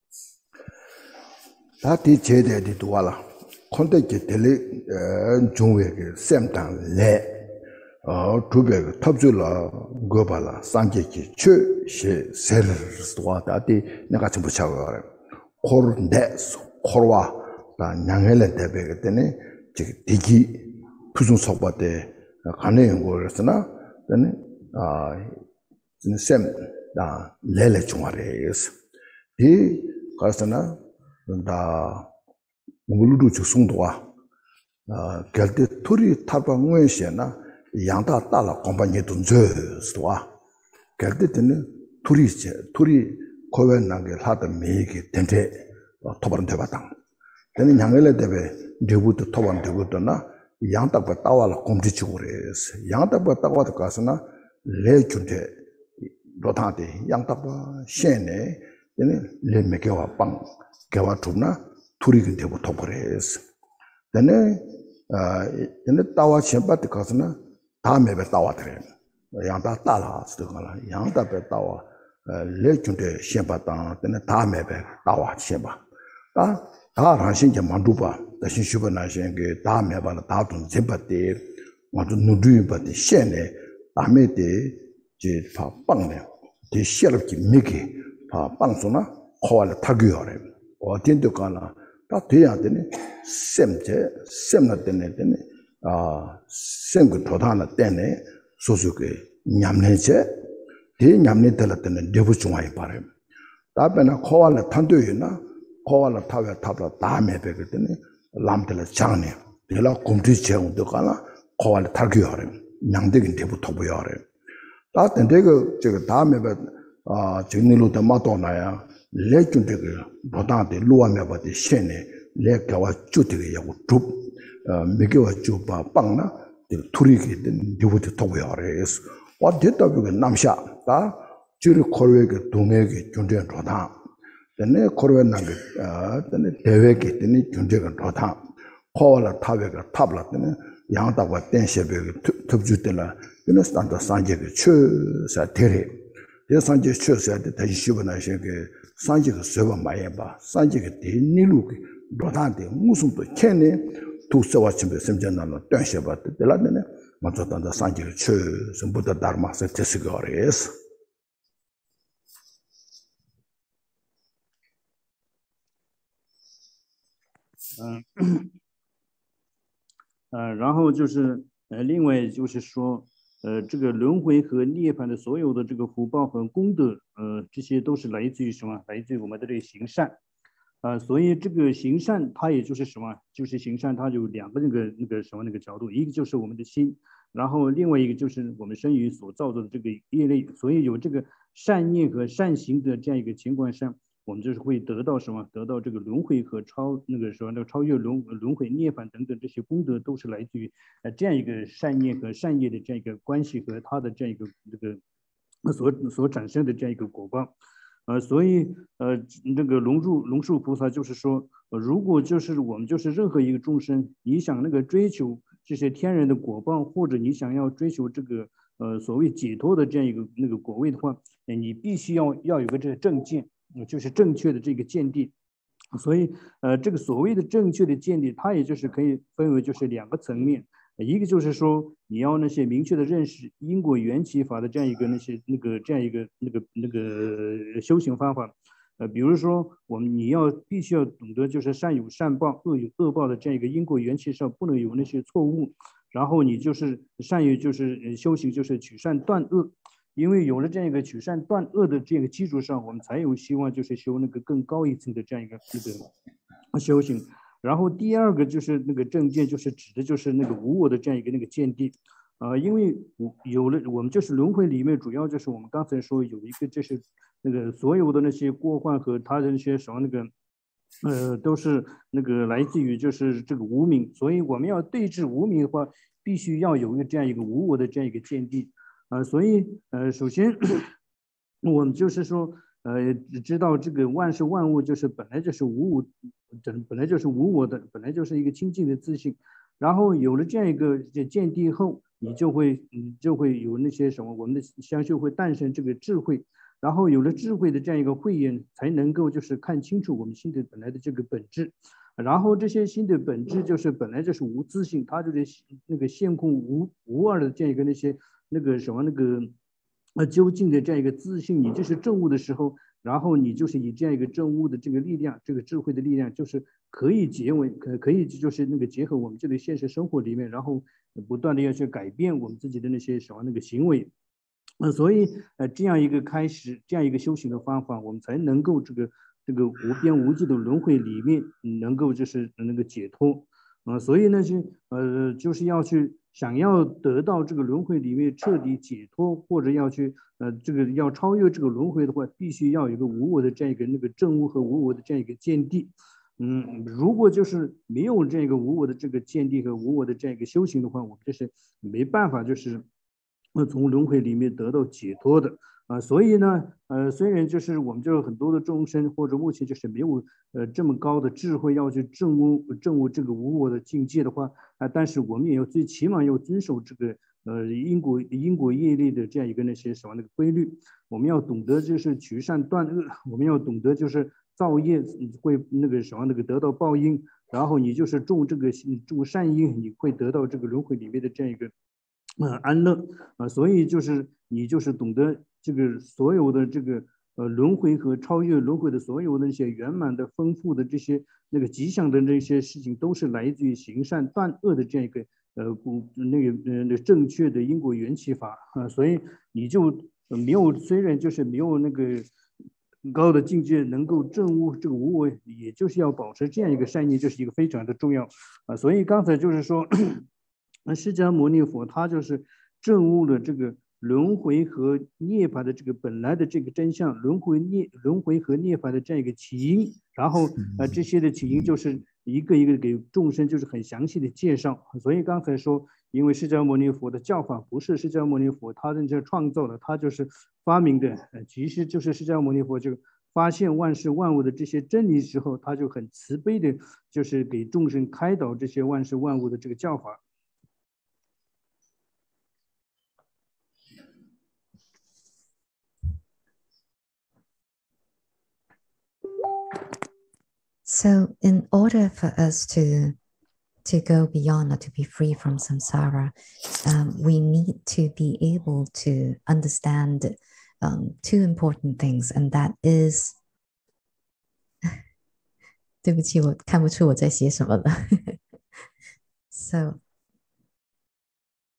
Tati chede di tuwala, konde ke tele jungwe ke semtang le. Tubek tabzula gobala sanjeki chu she ser sto dati naga chimbu chawa kor ndes korwa la nyangele debe tene ji digi pusun sokbate kane ngorasna tene a sem da lele chungare di kasana da muludu chusungwa galte turi tarba ngweshena 양다 따라 컴파니 돈저 스와 결대는 둘이 둘이 고wen나게 하다 메게 된대 토바른 대바당 되는 양엘에 대be 되부터 토반 되고도나 양답과 따와라 곰지치고래스 양답과 따와도 가서나 레준대 로타데 양답과 셴네 되는 레메게와 빵 개와 tum나 둘이 되고 토고래스 되는 아 되는 따와 셴바트 가서나 다음에 따와드려. 양다 따라 쓰거나 양다 따와 레준데 셴바당 때는 다음에 따와 셴바. 다 다라신게 만두바 다신 슈버나신게 다음에 봐 다돈 셴바데 완전 누드이바데 셴네 다음에데 제 파빵네 데 셰럽기 미게 파빵소나 코알 타규어래. 어딘도 가나 다 돼야 되네. 셈제 셈나 되네 되네. 아, 생그 도다나 때네 소소게 냠내제 대 냠내 들었더니 내부 중앙에 바래. 답변은 코알라 탄도이나 코알라 타베 탑라 다음에 베거더니 람들 장네. 내가 곰지 제공도 가나 코알라 타기어래. 냥되긴 내부 토부여래. 다든 내가 저거 다음에 아, 정리로도 마도나야 레준데가 도다데 루아메 바데 셴네 레가와 주되게 야고 줍 미개와 주바 빵나 투리게 된 디부터 토고야레스 와 됐다고 남샤 다 주르 코르웨게 동에게 존재한 도다 근데 코르웨 나게 아 근데 대외게 되니 존재가 도다 코알라 타베가 탑라 되는 양다와 댄셰베게 톱주들라 근데 스탄다 산제게 추사 테레 이 산제 추사 때 다시 쉬버나시게 산제가 세번 많이 봐 산제게 대니루게 도다데 무슨 또 캐네 투서와 침be semjanalo tansheba deladene matotanda sanjir chu sumbuda dharma setesgores 嗯，呃，然后就是呃，另外就是说，呃，这个轮回和涅槃的所有的这个福报和功德，呃，这些都是来自于什么？来自于我们的这个行善。啊，所以这个行善，它也就是什么？就是行善，它有两个那个那个什么那个角度，一个就是我们的心，然后另外一个就是我们身语所造作的这个业力。所以有这个善念和善行的这样一个情况下，我们就是会得到什么？得到这个轮回和超那个什么那个超越轮轮回涅槃等等这些功德，都是来自于呃这样一个善念和善业的这样一个关系和它的这样一个这个所所产生的这样一个果报。呃，所以呃，这个龙树龙树菩萨就是说，呃，如果就是我们就是任何一个众生，你想那个追求这些天然的果报，或者你想要追求这个呃所谓解脱的这样一个那个果位的话，呃你必须要要有个这个正见，就是正确的这个见地。所以呃，这个所谓的正确的见地，它也就是可以分为就是两个层面。一个就是说，你要那些明确的认识因果缘起法的这样一个那些那个这样一个那个那个修行方法，呃，比如说我们你要必须要懂得就是善有善报，恶有恶报的这样一个因果缘起上不能有那些错误，然后你就是善于就是修行就是取善断恶，因为有了这样一个取善断恶的这个基础上，我们才有希望就是修那个更高一层的这样一个那个修行。然后第二个就是那个正见，就是指的就是那个无我的这样一个那个见地，呃，因为有了我们就是轮回里面，主要就是我们刚才说有一个就是那个所有的那些过患和他的那些什么那个，呃，都是那个来自于就是这个无明，所以我们要对治无明的话，必须要有一个这样一个无我的这样一个见地，啊、呃，所以呃，首先我们就是说。呃，知道这个万事万物就是本来就是无我，本本来就是无我的，本来就是一个清净的自信。然后有了这样一个见地后，你就会，你就会有那些什么，我们的相续会诞生这个智慧。然后有了智慧的这样一个慧眼，才能够就是看清楚我们心的本来的这个本质。然后这些心的本质就是本来就是无自性，它就是那个现空无无二的这样一个那些那个什么那个。呃，究竟的这样一个自信，你就是证悟的时候，然后你就是以这样一个证悟的这个力量，这个智慧的力量，就是可以结为可可以就是那个结合我们这个现实生活里面，然后不断的要去改变我们自己的那些什么那个行为，呃，所以呃这样一个开始，这样一个修行的方法，我们才能够这个这个无边无际的轮回里面，能够就是那个解脱。啊、呃，所以呢，是呃，就是要去想要得到这个轮回里面彻底解脱，或者要去呃，这个要超越这个轮回的话，必须要有一个无我的这样一个那个证悟和无我的这样一个见地。嗯，如果就是没有这个无我的这个见地和无我的这样一个修行的话，我们就是没办法就是呃从轮回里面得到解脱的。啊、呃，所以呢，呃，虽然就是我们就是很多的众生或者目前就是没有呃这么高的智慧要去证悟证悟这个无我的境界的话，啊、呃，但是我们也要最起码要遵守这个呃因果因果业力的这样一个那些什么那个规律，我们要懂得就是取善断恶，我们要懂得就是造业会那个什么那个得到报应，然后你就是种这个种善因，你会得到这个轮回里面的这样一个。呃，安乐啊、呃，所以就是你就是懂得这个所有的这个呃轮回和超越轮回的所有的那些圆满的、丰富的这些那个吉祥的那些事情，都是来自于行善断恶的这样一个呃不那个呃那正确的因果缘起法啊、呃，所以你就没有虽然就是没有那个高的境界能够证悟这个无我，也就是要保持这样一个善念，这是一个非常的重要啊、呃，所以刚才就是说。那释迦牟尼佛他就是证悟了这个轮回和涅槃的这个本来的这个真相，轮回涅轮回和涅槃的这样一个起因，然后呃这些的起因就是一个一个给众生就是很详细的介绍。所以刚才说，因为释迦牟尼佛的教法不是释迦牟尼佛他认真创造的，他就是发明的，呃其实就是释迦牟尼佛就发现万事万物的这些真理之后，他就很慈悲的，就是给众生开导这些万事万物的这个教法。 So, in order for us to to go beyond or to be free from samsara, um, we need to be able to understand um, two important things, and that is 对不起，我看不出我在写什么了。So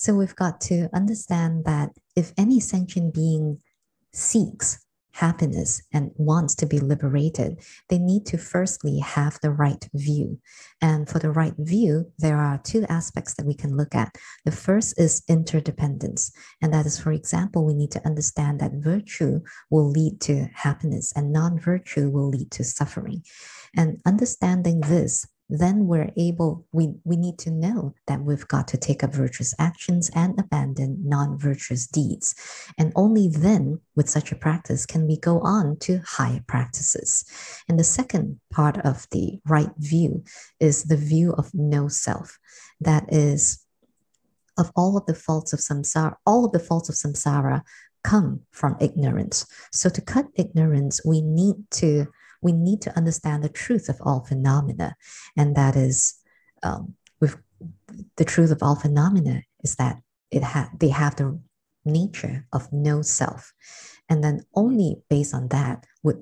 So we've got to understand that if any sentient being seeks happiness and wants to be liberated, they need to firstly have the right view. And for the right view, there are two aspects that we can look at. The first is interdependence. And that is, for example, we need to understand that virtue will lead to happiness and non-virtue will lead to suffering. And understanding this, then we're able, we, we need to know that we've got to take up virtuous actions and abandon non-virtuous deeds. And only then, with such a practice, can we go on to higher practices. And the second part of the right view is the view of no self. That is, of all of the faults of samsara, all of the faults of samsara come from ignorance. So to cut ignorance, we need to we need to understand the truth of all phenomena. And that is, um, with the truth of all phenomena is that it ha they have the nature of no self. And then only based on that would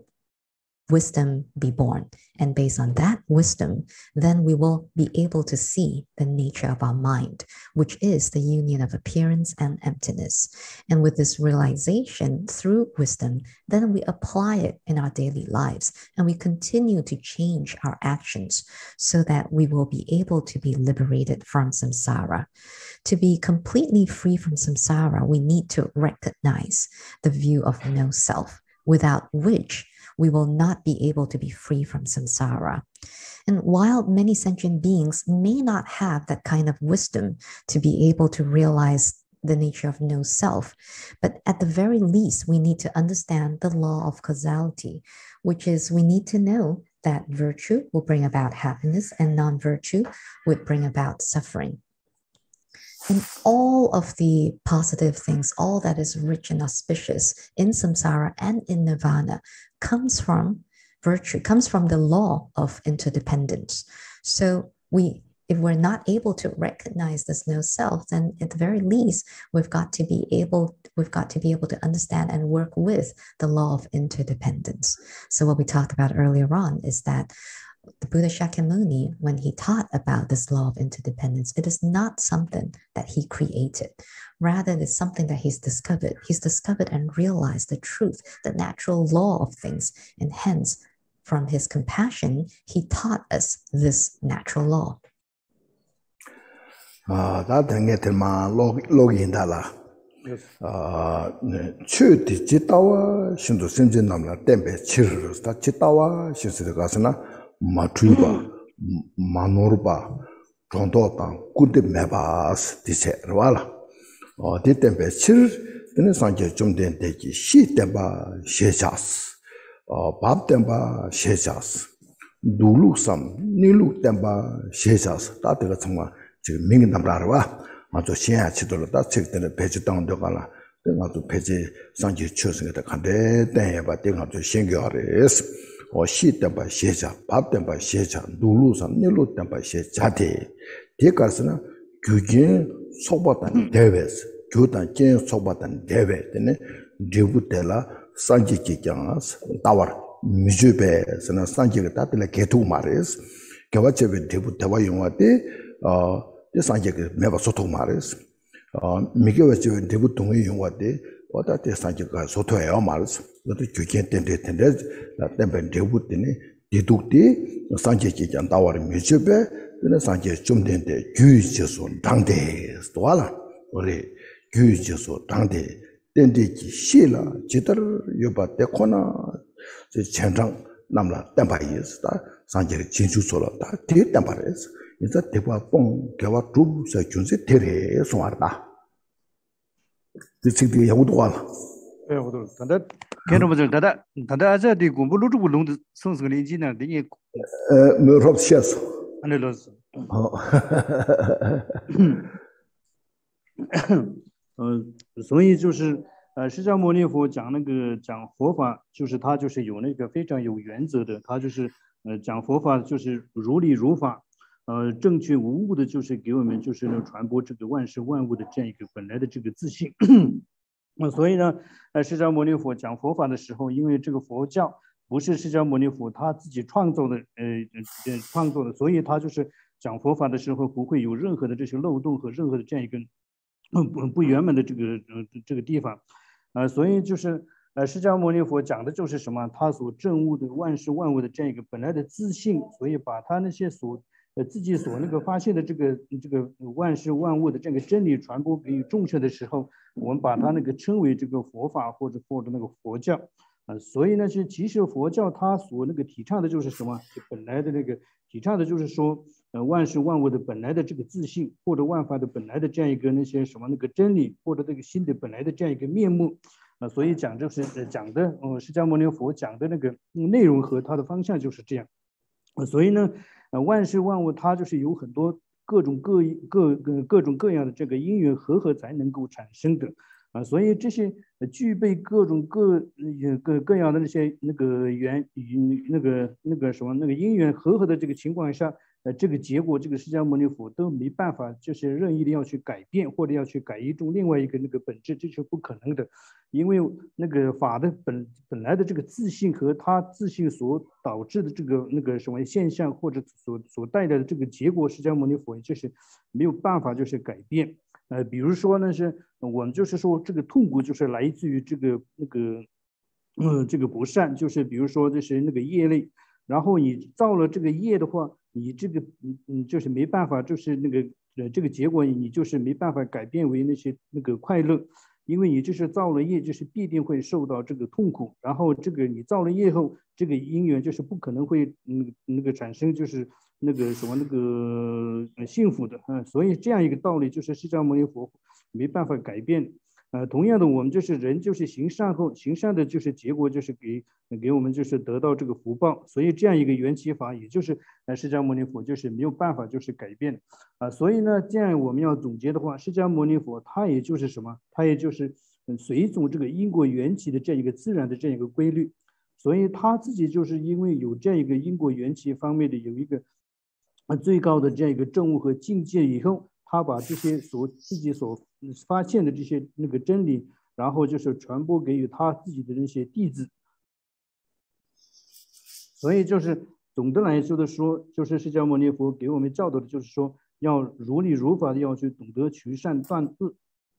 wisdom be born. And based on that wisdom, then we will be able to see the nature of our mind, which is the union of appearance and emptiness. And with this realization through wisdom, then we apply it in our daily lives and we continue to change our actions so that we will be able to be liberated from samsara. To be completely free from samsara, we need to recognize the view of no self, without which we will not be able to be free from samsara. And while many sentient beings may not have that kind of wisdom to be able to realize the nature of no self, but at the very least, we need to understand the law of causality, which is we need to know that virtue will bring about happiness and non-virtue would bring about suffering. And all of the positive things, all that is rich and auspicious in samsara and in nirvana comes from virtue, comes from the law of interdependence. So we, if we're not able to recognize this no self, then at the very least, we've got to be able, we've got to be able to understand and work with the law of interdependence. So what we talked about earlier on is that the Buddha Shakyamuni, when he taught about this law of interdependence, it is not something that he created. Rather, it's something that he's discovered. He's discovered and realized the truth, the natural law of things. And hence, from his compassion, he taught us this natural law. Ah, that thing is my login dala. Ah, chu di chitawa shindu simjin namla tempe chirus ta chitawa shindu kasana matruba manorba tondo ta kude mebas dise wala. Oh, di tempe chir dine sanje jumden deki shi temba shechas. Oh, bab temba shechas. Dulu sam nilu temba shechas. Ta de changwa 지금 민기 남라와 아주 신야 치도로다 책들의 배지 당도가라 내가도 배지 상지 추승에다 간데 때에바 내가도 신경하래스 어 시때바 시자 밥때바 시자 누루산 내루때바 시자데 대가스나 규진 속바단 대회스 교단 제 속바단 대회 때네 디부텔라 상지 기장스 다와 미주베스나 상지가 다들 개투 말레스 개와체베 디부텔와 용화데 어 sanjake meba soto mares mikewa chiwe debu tongi yungwa de oda te sanjake soto eo mares oda gyujen tende tende la tempe debu tene deduk de sanjake jan dawari mechebe tene sanjake chumdende gyu jesu dangde stwala ore gyu jesu dangde tende ki shila jidar yoba de kona chenjang namla tempa yes ta sanjake jinju solo ta te tempa res 이제 대과 뽕 개와 두서 준세 테레 소화다. 지금 야구도 와. 예, 야구도. 근데 걔는 뭐죠? 다다 다다 아자디 공부로도 불롱도 성성이 지나 되게 어, 뭐 롭시아스. 안을로스. 어. 呃，所以就是呃，释迦牟尼佛讲那个讲佛法，就是他就是有那个非常有原则的，他就是呃讲佛法就是如理如法。呃，正确无误的，就是给我们就是呢传播这个万事万物的这样一个本来的这个自信。那所以呢，呃，释迦牟尼佛讲佛法的时候，因为这个佛教不是释迦牟尼佛他自己创造的，呃呃创作的，所以他就是讲佛法的时候不会有任何的这些漏洞和任何的这样一个不不圆满的这个呃这个地方，呃，所以就是呃释迦牟尼佛讲的就是什么？他所证悟的万事万物的这样一个本来的自性，所以把他那些所呃自己所那个发现的这个这个万事万物的这个真理传播给众生的时候，我们把它那个称为这个佛法或者或者那个佛教。呃，所以呢，是其实佛教它所那个提倡的就是什么？就本来的那个提倡的就是说，呃，万事万物的本来的这个自性，或者万法的本来的这样一个那些什么那个真理，或者这个心的本来的这样一个面目。呃，所以讲就是呃讲的，呃，释迦牟尼佛讲的那个内容和它的方向就是这样。呃，所以呢，呃，万事万物它就是有很多各种各各各各种各样的这个因缘和合才能够产生的。啊，所以这些具备各种各各各样的那些那个缘那个那个什么那个因缘和合的这个情况下，呃，这个结果，这个释迦牟尼佛都没办法，就是任意的要去改变或者要去改一种另外一个那个本质，这是不可能的，因为那个法的本本来的这个自性和它自性所导致的这个那个什么现象或者所所带来的这个结果，释迦牟尼佛就是没有办法就是改变。呃，比如说呢，是我们就是说这个痛苦就是来自于这个那个，呃，这个不善，就是比如说就是那个业类，然后你造了这个业的话，你这个嗯嗯就是没办法，就是那个呃这个结果你就是没办法改变为那些那个快乐，因为你就是造了业，就是必定会受到这个痛苦，然后这个你造了业后，这个因缘就是不可能会嗯那个产生就是那个什么那个幸福的啊，所以这样一个道理就是释迦牟尼佛没办法改变。呃，同样的，我们就是人，就是行善后，行善的就是结果，就是给给我们就是得到这个福报。所以这样一个缘起法，也就是呃释迦牟尼佛就是没有办法就是改变啊。所以呢，这样我们要总结的话，释迦牟尼佛他也就是什么？他也就是嗯随从这个因果缘起的这样一个自然的这样一个规律。所以他自己就是因为有这样一个因果缘起方面的有一个啊最高的这样一个证悟和境界以后，他把这些所自己所发现的这些那个真理，然后就是传播给予他自己的那些弟子。所以就是总的来说的说，就是释迦牟尼佛给我们教导的就是说，要如理如法的要去懂得取善断恶。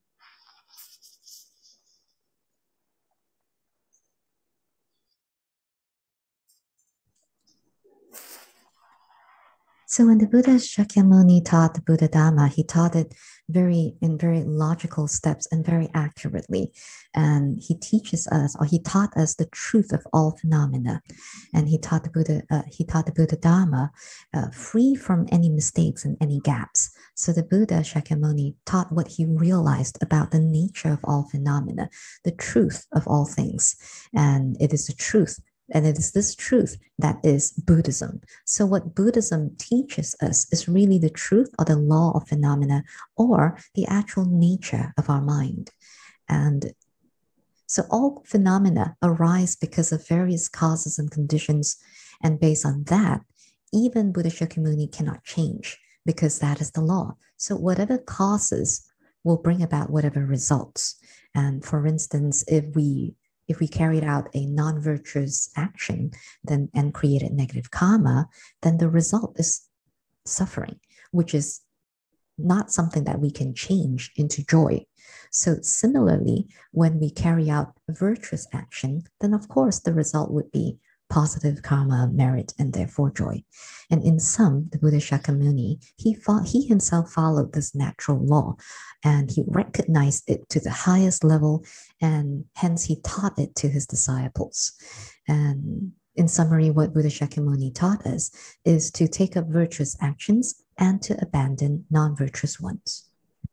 So when the Buddha Shakyamuni taught the Buddha Dhamma, he taught it very in very logical steps and very accurately. And he teaches us, or he taught us the truth of all phenomena. And he taught the Buddha, uh, he taught the Buddha Dhamma uh, free from any mistakes and any gaps. So the Buddha Shakyamuni taught what he realized about the nature of all phenomena, the truth of all things. And it is the truth. And it is this truth that is Buddhism. So what Buddhism teaches us is really the truth or the law of phenomena or the actual nature of our mind. And so all phenomena arise because of various causes and conditions. And based on that, even Buddha Shakyamuni cannot change because that is the law. So whatever causes will bring about whatever results. And for instance, if we If we carried out a non-virtuous action then, and created negative karma, then the result is suffering, which is not something that we can change into joy. So similarly, when we carry out virtuous action, then of course the result would be positive karma, merit, and therefore joy. And in sum, the Buddha Shakyamuni, he, fought, he himself followed this natural law, and he recognized it to the highest level, and hence he taught it to his disciples. And in summary, what Buddha Shakyamuni taught us is to take up virtuous actions and to abandon non-virtuous ones.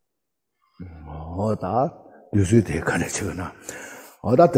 Oh, that you should take on it. Oh, that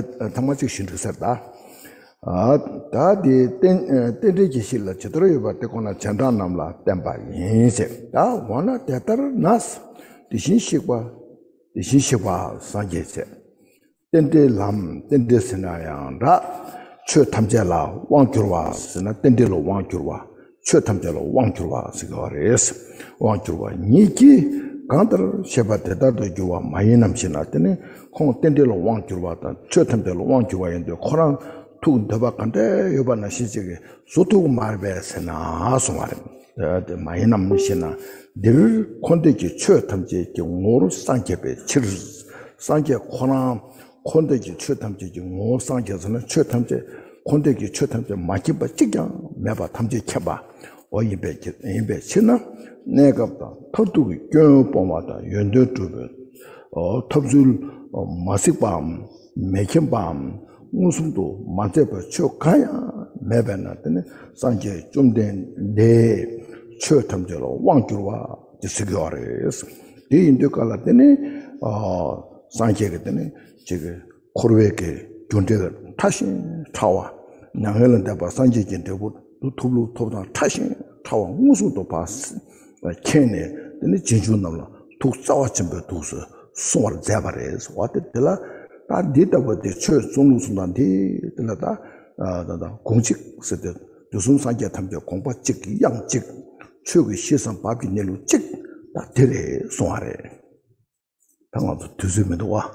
the 아, 다디 땡 땡리지 실라 제대로 해봤대 거나 전단 남라 땜바 인세 다 원나 대따르 나스 디신식과 디신식과 상제세 땡데 람 땡데 스나야라 최 탐제라 왕교와 스나 땡데로 왕교와 최 탐제로 왕교와 스거레스 왕교와 니기 간들 셰바 대다도 교와 많이 남신한테는 콩 땡데로 왕교와다 최 탐제로 왕교와인데 코랑 툭 더박한데 요번에 시제게 소투 말베스나 소말 어 많이 남는 시나 늘 콘데지 최 탐지 경로로 상계배 칠 상계 코나 콘데지 최 탐지 경로 상계에서는 최 탐지 콘데지 최 탐지 마기바 찍경 매바 탐지 켜봐 어이배 이배 치나 내가 터두기 교포마다 연도 두배 어 탑줄 마식밤 매김밤 무슨도 맞대버 초가야 매변나더니 상계 좀된내 최탐절로 왕주와 지스겨레스 이 인도깔라더니 어 상계거더니 지금 코르웨게 존재가 다시 차와 양헬은 대바 상계진 대부 투블루 토다 다시 차와 무슨도 봤어 켄네 근데 진주나라 독사와 전부 독서 송을 잡아래서 왔더라 다 데이터버데 최 종루순단데 들라다 아다 공식 세대 무슨 상계 탐적 공부직 양직 최고 시선 바비 내로 직다 되래 송하래 방어도 두즈면도 와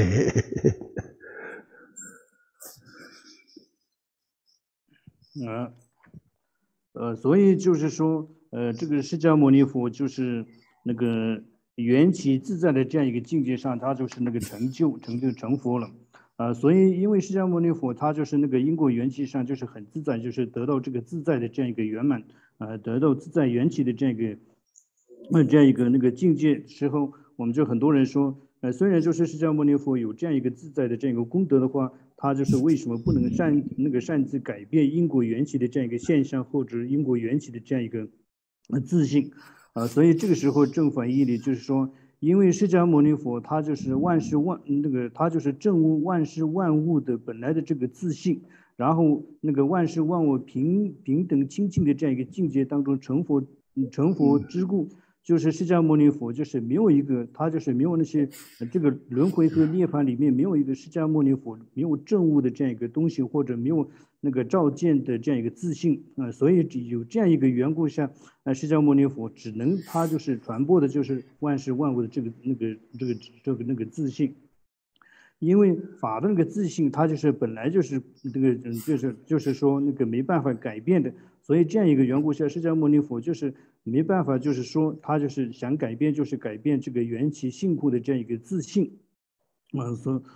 啊，呃，所以就是说，呃，这个释迦牟尼佛就是那个缘起自在的这样一个境界上，他就是那个成就、成就成佛了。啊、呃，所以因为释迦牟尼佛他就是那个因果缘起上就是很自在，就是得到这个自在的这样一个圆满，啊、呃，得到自在缘起的这样一个，呃，这样一个那个境界时候，我们就很多人说，呃，虽然就是释迦牟尼佛有这样一个自在的这样一个功德的话，他就是为什么不能擅那个擅自改变因果缘起的这样一个现象，或者因果缘起的这样一个呃自信？啊，所以这个时候正反义理就是说，因为释迦牟尼佛他就是万事万那个他就是证悟万事万物的本来的这个自信，然后那个万事万物平平等清净的这样一个境界当中成佛成佛之故，就是释迦牟尼佛就是没有一个他就是没有那些这个轮回和涅槃里面没有一个释迦牟尼佛没有证悟的这样一个东西，或者没有那个照见的这样一个自信啊、呃，所以有这样一个缘故下，呃，释迦牟尼佛只能他就是传播的就是万事万物的这个那个这个这个那个自信，因为法的那个自信，它就是本来就是这个嗯就是就是说那个没办法改变的，所以这样一个缘故下，释迦牟尼佛就是没办法，就是说他就是想改变，就是改变这个缘起性故的这样一个自信，啊、呃，所以。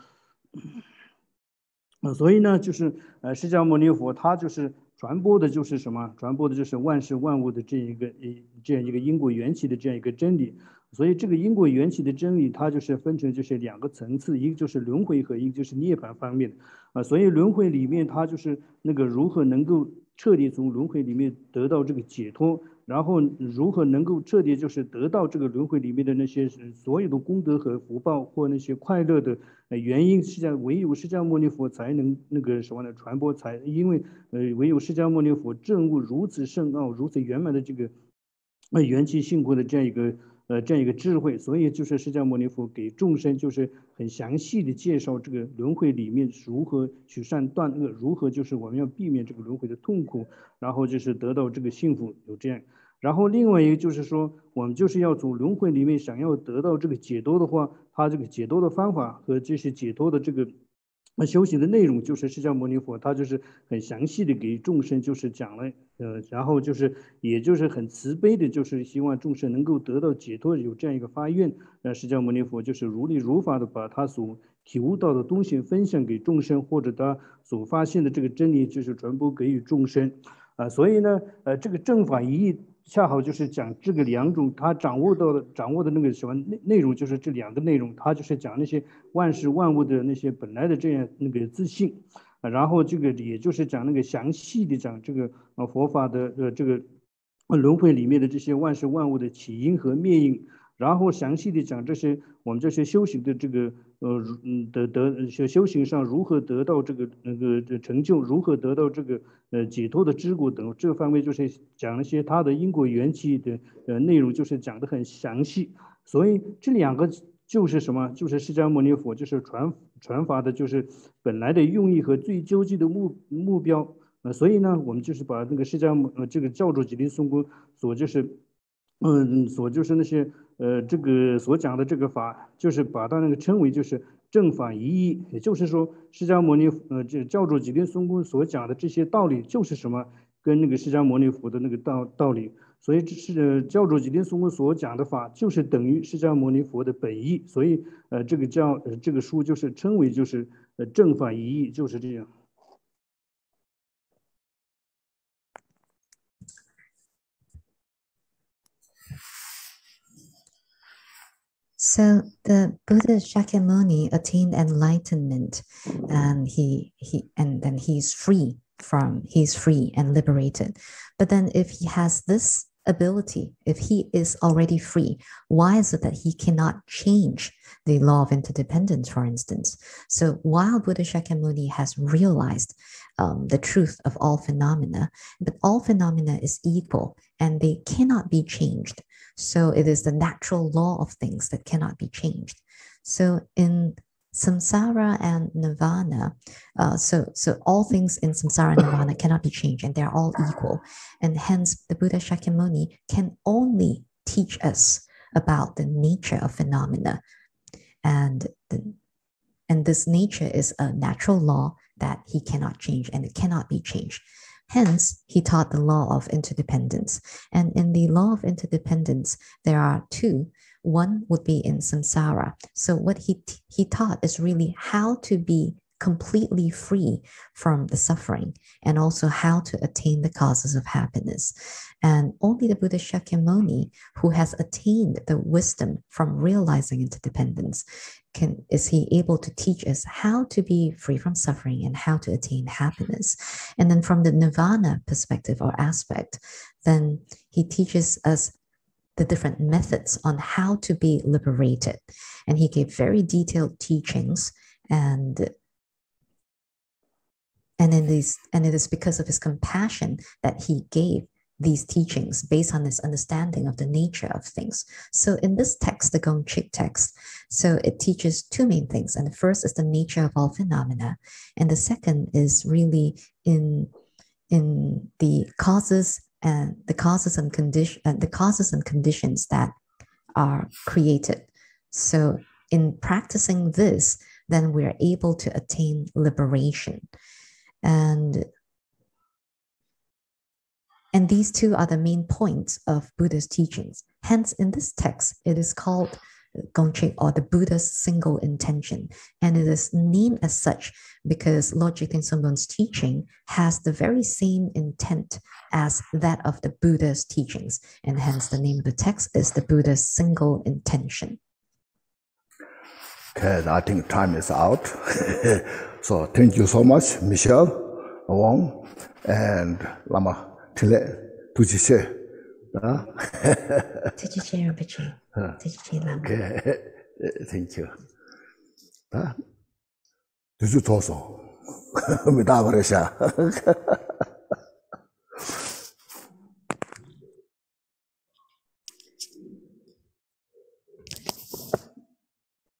啊，所以呢，就是呃，释迦牟尼佛他就是传播的，就是什么？传播的就是万事万物的这一个呃这样一个因果缘起的这样一个真理。所以这个因果缘起的真理，它就是分成就是两个层次，一个就是轮回和一个就是涅槃方面的啊。所以轮回里面，它就是那个如何能够彻底从轮回里面得到这个解脱，然后如何能够彻底就是得到这个轮回里面的那些所有的功德和福报或那些快乐的原因，释迦唯有释迦牟尼佛才能那个什么呢传播，才因为呃唯有释迦牟尼佛证悟如此深奥、如此圆满的这个呃缘起性故的这样一个呃这样一个智慧，所以就是释迦牟尼佛给众生就是很详细的介绍这个轮回里面如何取善断恶，如何就是我们要避免这个轮回的痛苦，然后就是得到这个幸福，有这样。然后另外一个就是说，我们就是要从轮回里面想要得到这个解脱的话，它这个解脱的方法和这些解脱的这个修行的内容，就是释迦牟尼佛他就是很详细的给众生就是讲了，呃，然后就是也就是很慈悲的，就是希望众生能够得到解脱，有这样一个发愿。呃，释迦牟尼佛就是如理如法的把他所体悟到的东西分享给众生，或者他所发现的这个真理就是传播给予众生。啊、呃，所以呢，呃，这个正法一义恰好就是讲这个两种，他掌握到的掌握的那个什么内内容，就是这两个内容，他就是讲那些万事万物的那些本来的这样那个自信，啊，然后这个也就是讲那个详细的讲这个呃佛法的呃这个轮回里面的这些万事万物的起因和灭因，然后详细的讲这些我们这些修行的这个呃嗯得得修行上如何得到这个那个成就，如何得到这个呃解脱的知果等这方面，就是讲一些它的因果缘起的呃内容，就是讲得很详细。所以这两个就是什么？就是释迦牟尼佛就是传传法的，就是本来的用意和最究竟的目目标。呃，所以呢，我们就是把那个释迦牟呃这个教主吉利松公所就是嗯所就是那些呃这个所讲的这个法，就是把它那个称为就是正法一义，也就是说释迦牟尼呃这教主吉利松公所讲的这些道理就是什么，跟那个释迦牟尼佛的那个道道理所以这是教主吉林松果所讲的法，就是等于释迦牟尼佛的本意。所以呃，这个教呃这个书就是称为就是呃正法一义，就是这样。 So the Buddha Shakyamuni attained enlightenment, and he he and then he's free from he's free and liberated. But then if he has this ability, if he is already free, why is it that he cannot change the law of interdependence, for instance? So while Buddha Shakyamuni has realized um, the truth of all phenomena, but all phenomena is equal and they cannot be changed. So it is the natural law of things that cannot be changed. So in samsara and nirvana, uh, so so all things in samsara and nirvana cannot be changed, and they're all equal. And hence, the Buddha Shakyamuni can only teach us about the nature of phenomena, and the, and this nature is a natural law that he cannot change, and it cannot be changed. Hence, he taught the law of interdependence. And in the law of interdependence, there are two. One would be in samsara. So what he, he taught is really how to be completely free from the suffering, and also how to attain the causes of happiness. And only the Buddha Shakyamuni, who has attained the wisdom from realizing interdependence, can is he able to teach us how to be free from suffering and how to attain happiness. And then from the nirvana perspective or aspect, then he teaches us the different methods on how to be liberated. And he gave very detailed teachings, and And in these, and it is because of his compassion that he gave these teachings based on his understanding of the nature of things. So in this text, the Gongchik text, so it teaches two main things. And the first is the nature of all phenomena. And the second is really in, in the causes and the causes and condition, uh, the causes and conditions that are created. So in practicing this, then we're able to attain liberation. And, and these two are the main points of Buddha's teachings. Hence, in this text, it is called Gongchik, or the Buddha's single intention. And it is named as such because Lord Jigten Sumdon's teaching has the very same intent as that of the Buddha's teachings. And hence, the name of the text is the Buddha's single intention. Okay, I think time is out. So thank you so much, Michelle, Wong, and Lama Tile Tujise. Tujise Rinpoche. Tujise Lama. Okay, thank you. Tuju Toso. Midabresha.